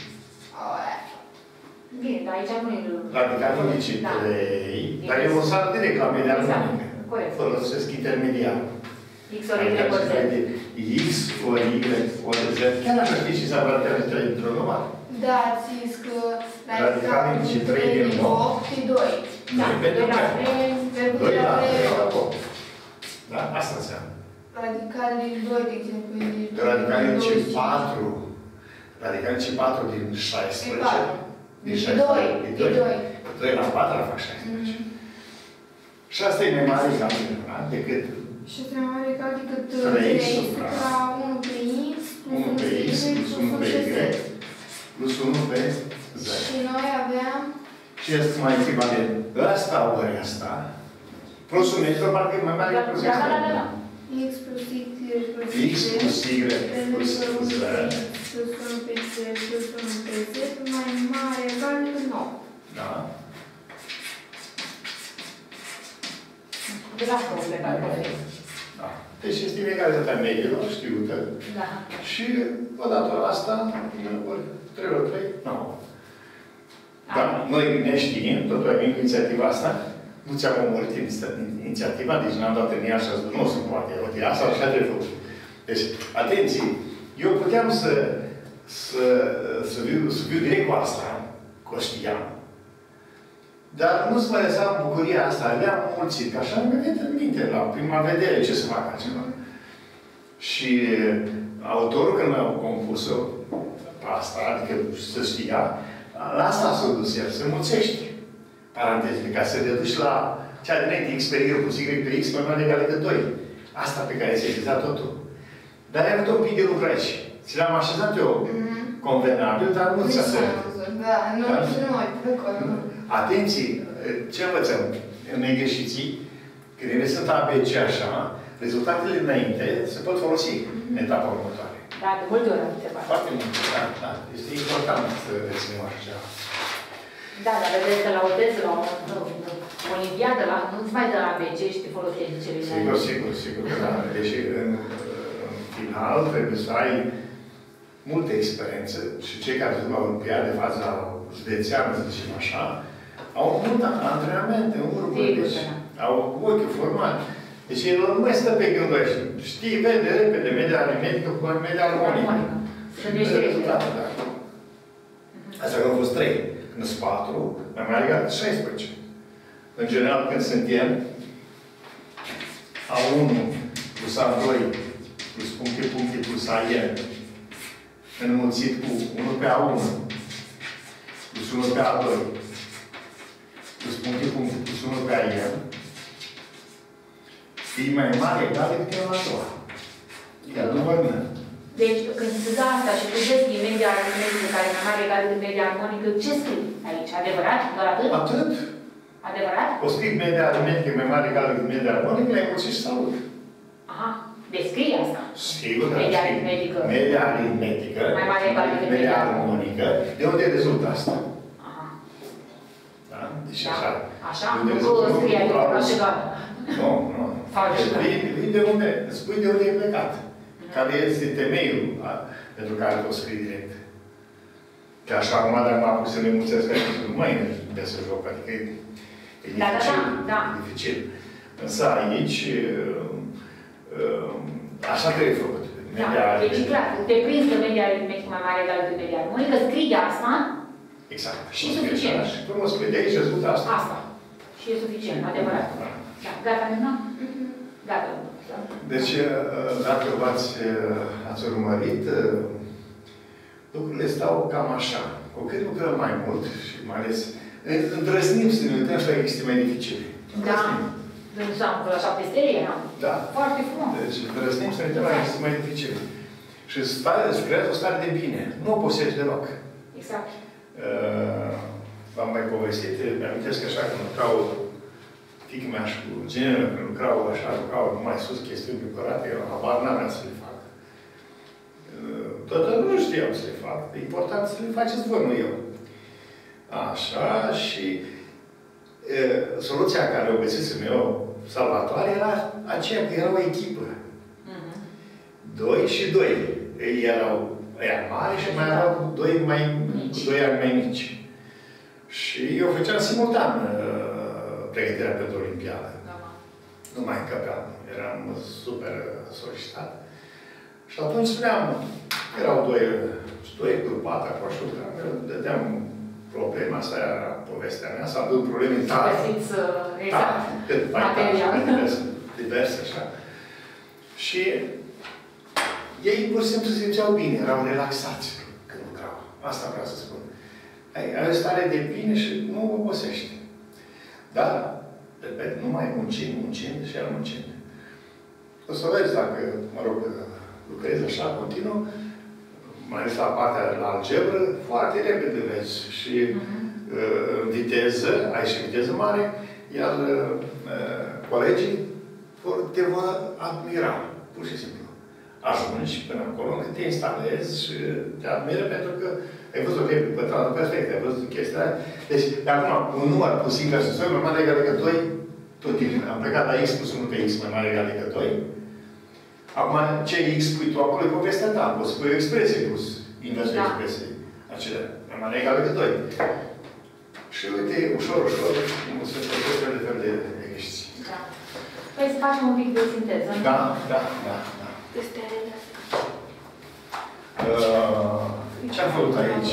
[SPEAKER 3] Bine, dar aici nu e...
[SPEAKER 1] Radical indicii trei, dar eu o sar direct la media armonică.
[SPEAKER 3] Corect.
[SPEAKER 1] Folosesc intermediar.
[SPEAKER 3] X ori Y ori Z.
[SPEAKER 1] X ori Y ori Z. Chiar așa știi și s-a radical trei dintr-o număr.
[SPEAKER 4] Da, ați zis că
[SPEAKER 1] Radical indicii trei din opt
[SPEAKER 4] e doi.
[SPEAKER 3] Da, doi la trei,
[SPEAKER 4] verbul
[SPEAKER 1] doi
[SPEAKER 4] de
[SPEAKER 1] la
[SPEAKER 4] la
[SPEAKER 1] trei
[SPEAKER 4] trei
[SPEAKER 1] la opt. Da? Asta înseamnă.
[SPEAKER 4] Radical din doi, de exemplu, e
[SPEAKER 1] Radical indicii patru. Radical indicii patru din șaisprezece. Din șaisprezece.
[SPEAKER 4] Din doi.
[SPEAKER 1] doi la patru la fac șaisprezece. Și asta e mai mare egal decât
[SPEAKER 4] și asta e mai mare egal decât
[SPEAKER 1] trei
[SPEAKER 4] trei
[SPEAKER 1] supra
[SPEAKER 4] unu pe X plus
[SPEAKER 1] unu pe X plus unu pe Y plus unu pe Z.
[SPEAKER 4] Și noi aveam...
[SPEAKER 1] Și este mai echivalent. Ăsta ori ăsta. Plusul metru parcă e mai mare decât plusul
[SPEAKER 3] Da, da, da, da.
[SPEAKER 4] X plus Y plus
[SPEAKER 1] X plus Y plus Z.
[SPEAKER 4] plus unu pe Z plus unu pe Z mai mare egal decât nouă.
[SPEAKER 1] Da?
[SPEAKER 3] De la problema.
[SPEAKER 1] Da. Deci este inegalitatea mediilor știută.
[SPEAKER 3] Da.
[SPEAKER 1] Și odată la asta, ori trei ori trei, nouă. Dar noi ne știm, tot avem inițiativa asta, nu ți-am omorât inițiativa, deci n-am dat în ea și a zis, nu se poate, uite, asta așa trebuie făcut. Deci, atenție, eu puteam să, să, să, viu, să viu direct cu asta, cu o știam. Dar nu-ți mai lăsam bucuria asta, le-am mulțit, că așa îmi venit în minte, la prima vedere, ce să fac altceva. Și autorul, când mi-a compus-o, asta, adică să știa, la asta s-a dus el, să mulțești parantezele, ca să te duci la cea dinainte, x pe y plus y pe x mai mare egal decât doi. Asta pe care ți-ai zis totul. Dar ai avut un pic de lucru aici. Ți l-am așezat eu convenabil, dar nu ți-a sărit.
[SPEAKER 4] Da, nu știu noi, pe acolo.
[SPEAKER 1] Atenție! Ce învățăm în exerciții? Când ele sunt A, B, C, așa, rezultatele înainte se pot folosi în etapa următoare.
[SPEAKER 3] Da, de multe ori am întrebat.
[SPEAKER 1] Foarte mult, da, da. Este important să reținem așa ceva.
[SPEAKER 3] Da, dar vedeți că la o teză, la o olimpiadă, la, nu-ți mai dă la B C și te folosești cele mai...
[SPEAKER 1] Sigur, sigur, sigur că da. Deși în, în final trebuie să ai multe experiențe și cei care sunt la olimpiade, faza județeană, să zicem așa, au mult antrenamente în urmă, deci au ochiul format. Deci el nu mai stă pe gândește. Știi, vede repede media aritmetică cu media armonică.
[SPEAKER 3] Să gândește rezultatul.
[SPEAKER 1] Da. Asta că au fost trei. Când sunt patru, mai mare egal de șaisprezece. În general, când suntem A unu plus A doi plus puncte, puncte plus A N înmulțit cu unu pe A unu plus unu pe A doi plus puncte, puncte plus unu pe A N e mai mare egal decât e la a doua. E adevărnă.
[SPEAKER 3] Deci, când se dă asta și tu vezi media aritmetică care e mai mare egal decât media armonică, ce scrii aici? Adevărat? Doar atât?
[SPEAKER 1] Atât.
[SPEAKER 3] Adevărat?
[SPEAKER 1] O scrii media aritmetică mai mare egal decât media armonică, le-ai mulțit și salut.
[SPEAKER 3] Aha. Descrie asta.
[SPEAKER 1] Sigur că
[SPEAKER 3] media aritmetică.
[SPEAKER 1] Media aritmetică.
[SPEAKER 3] Mai mare egal decât
[SPEAKER 1] media armonică. De unde rezultă asta?
[SPEAKER 3] Aha.
[SPEAKER 1] Da? Deci
[SPEAKER 3] Da.
[SPEAKER 1] așa.
[SPEAKER 3] Așa? Nu scrie adevărat și doar.
[SPEAKER 1] Nu, nu. Vii de unde, spui de unde e plecat. Care este temeiul a, pentru care o scrii direct. Că așa, acum, dacă m-am pus să le mulțesc aici, nu mai e să joc, adică e, e
[SPEAKER 3] da,
[SPEAKER 1] dificil.
[SPEAKER 3] Da, da, da.
[SPEAKER 1] E dificil. Însă aici, așa trebuie făcut.
[SPEAKER 3] Da, deci clar, te prinzi că media aritmetică mai mare egal decât media armonică, scrii asta.
[SPEAKER 1] Exact.
[SPEAKER 3] Și e suficient.
[SPEAKER 1] Și cum o spui de aici, rezultă asta.
[SPEAKER 3] Asta. Și e suficient, adevărat. Da, gata, nu? Gata.
[SPEAKER 1] Deci, dacă v-ați ați urmărit, lucrurile stau cam așa. Cu cât lucrăm mai mult și mai ales îndrăznim să ne uităm și la chestii mai dificile.
[SPEAKER 3] Da. Nu s-am că la șapte stele eram.
[SPEAKER 1] Da.
[SPEAKER 3] Foarte frumos.
[SPEAKER 1] Deci îndrăznim să ne uităm la chestii mai dificile. Și stare, îți creează o stare de bine. Nu o posești deloc.
[SPEAKER 3] Exact.
[SPEAKER 1] V-am mai povestit, mi-amintesc așa când lucrau fiica mea și cu genele, când lucrau așa, lucrau mai sus chestiuni decorate, eu habar n-am să le fac. Totodată nu știam să le fac. E important să le faceți voi, nu eu. Așa, și e, soluția care o găsisem eu salvatoare era aceea că era o echipă. Uh-huh. Doi și doi. Ei erau ăia mari și mai erau doi mai mici. Doi ani mai mici. Și eu făceam simultan uh, pregătirea pentru Olimpiadă. Da. Nu mai încăpeam. Eram super solicitat. Și atunci spuneam, erau doi, doi grupat acolo și dădeam problema, asta era povestea mea, s-a avut probleme tare.
[SPEAKER 3] Găsiți, exact,
[SPEAKER 1] da, material. Diverse, diverse, așa. Și ei, pur și simplu, se simțeau bine, erau relaxați când lucrau. Asta vreau să spun. Ai, ai o stare de bine și nu obosești. Dar, repet, nu mai muncim, muncim și iar muncim. O să vezi dacă, mă rog, lucrezi așa, continuu, mai ales la partea la algebră, foarte repede vezi. Și uh-huh. uh, viteză, ai și viteză mare, iar uh, colegii vor, te vor admira, pur și simplu. Ajungi până acolo, că te instalezi și te admiră pentru că ai văzut o repede pătrată perfectă, ai văzut chestia aia. Deci, de acum, un număr plus Y plus doi mai mare egal decât doi, tot timpul. Am plecat la X plus unu pe X mai mare egal decât doi. Acum, ce X pui tu acolo e povestea ta. Poți să pui o expresie plus inversul da. expresiei. Acelea. Mai mare egal decât doi. Și uite, ușor, ușor, cum se face fel de fel de exerciții.
[SPEAKER 3] Da. Păi să facem un pic de sinteză.
[SPEAKER 1] Da, da, da. da.
[SPEAKER 4] Este de
[SPEAKER 1] uh, Ce-am făcut aici?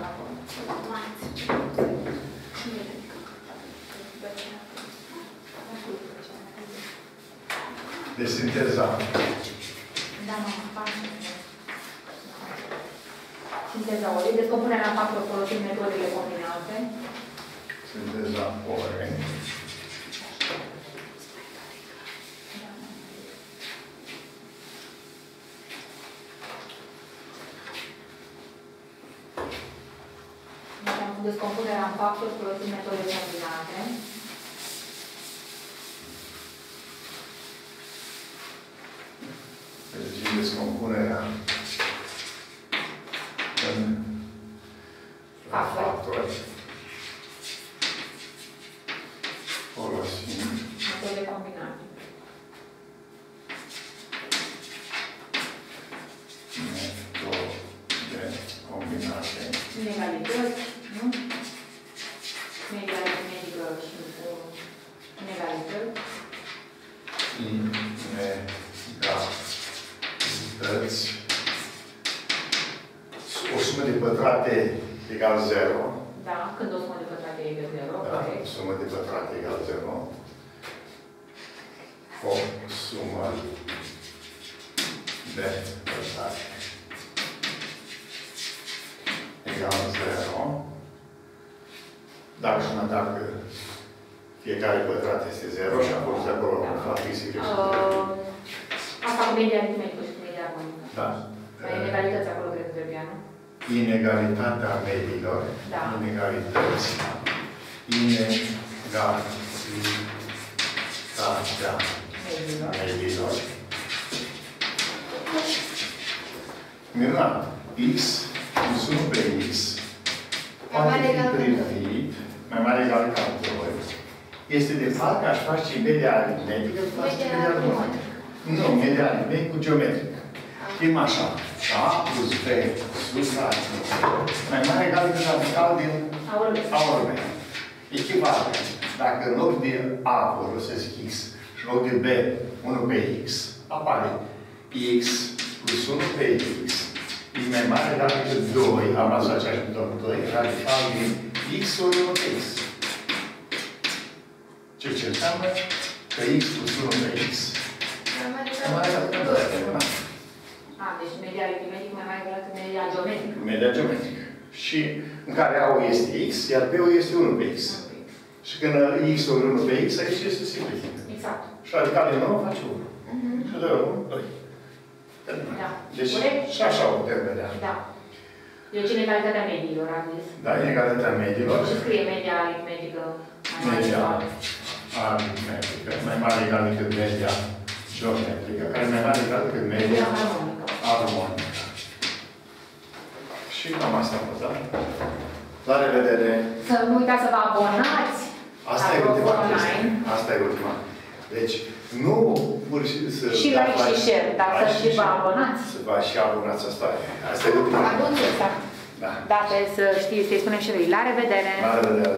[SPEAKER 1] De sinteza.
[SPEAKER 3] Da, mă, sinteza orei. Descompunerea în patru folosind metodele combinate.
[SPEAKER 1] Sinteza orei.
[SPEAKER 3] Descompunerea în factori folosind metode combinate.
[SPEAKER 1] Deci, descompunerea în factori folosind
[SPEAKER 3] metode combinate.
[SPEAKER 1] Metode combinate.
[SPEAKER 3] Inegalități. Nu? Inegalitate medică și inegalități.
[SPEAKER 1] Inegalități. O sumă de pătrate egal zero.
[SPEAKER 3] Da, când o sumă de pătrate egal zero.
[SPEAKER 1] Da, o sumă de pătrate egal zero. O sumă de pătrate egal zero. Dacă și dacă fiecare pătrat este zero și apoi de acolo am aflat X, Y.
[SPEAKER 3] Asta cu media aritmetică și cu media armonică.
[SPEAKER 1] Da.
[SPEAKER 3] Mai inegalități acolo, cred că trebuia, nu?
[SPEAKER 1] Inegalitatea mediilor.
[SPEAKER 3] Da.
[SPEAKER 1] Inegalități. Inegalitatea
[SPEAKER 3] mediilor.
[SPEAKER 1] mediilor. Minunat. X plus unu pe X poate fi privit mai mare egal decât doi. Este de fapt că aș face media aritmetică față de media armonică. Nu, media aritmetică cu geometrică. Știm așa. A plus B sus la mai mare egal decât radical din A ori B. Echivalent. Dacă în loc de A folosesc X și în loc de B unu pe X, apare X plus unu pe X e mai mare egal decât doi, am luat aceeași metodă doi, radical din X ori unu pe X. Ce ce înseamnă? Că X plus unu pe X mai mare egal decât doi.
[SPEAKER 3] A, deci media aritmetică mai mare decât media geometrică.
[SPEAKER 1] Media geometrică. Și în care A-ul este X, iar B-ul este unu pe X. Și când X ori unu pe X, aici este simplifică.
[SPEAKER 3] Exact.
[SPEAKER 1] Și radical din unu face unu. Și de unu, doi.
[SPEAKER 3] Da.
[SPEAKER 1] Deci și așa o putem vedea.
[SPEAKER 3] Da. Deci inegalitatea mediilor, am zis.
[SPEAKER 1] Da, inegalitatea mediilor.
[SPEAKER 3] Și scrie media aritmetică mai mare.
[SPEAKER 1] Media aritmetică mai mare egal decât media geometrică, care mai mare egal decât media armonică. Și cam asta a fost, da? La revedere!
[SPEAKER 3] Să nu uitați să vă abonați
[SPEAKER 1] Asta
[SPEAKER 3] la
[SPEAKER 1] e ultima
[SPEAKER 3] Profo
[SPEAKER 1] chestie.
[SPEAKER 3] Online.
[SPEAKER 1] Asta e ultima. Deci, nu pur și să...
[SPEAKER 3] Și like și share, dar să și vă abonați.
[SPEAKER 1] Să vă și abonați asta. Asta e ultima.
[SPEAKER 3] Atunci, exact.
[SPEAKER 1] Da.
[SPEAKER 3] Da, trebuie să știți, să-i spunem și lui. La revedere!
[SPEAKER 1] La revedere!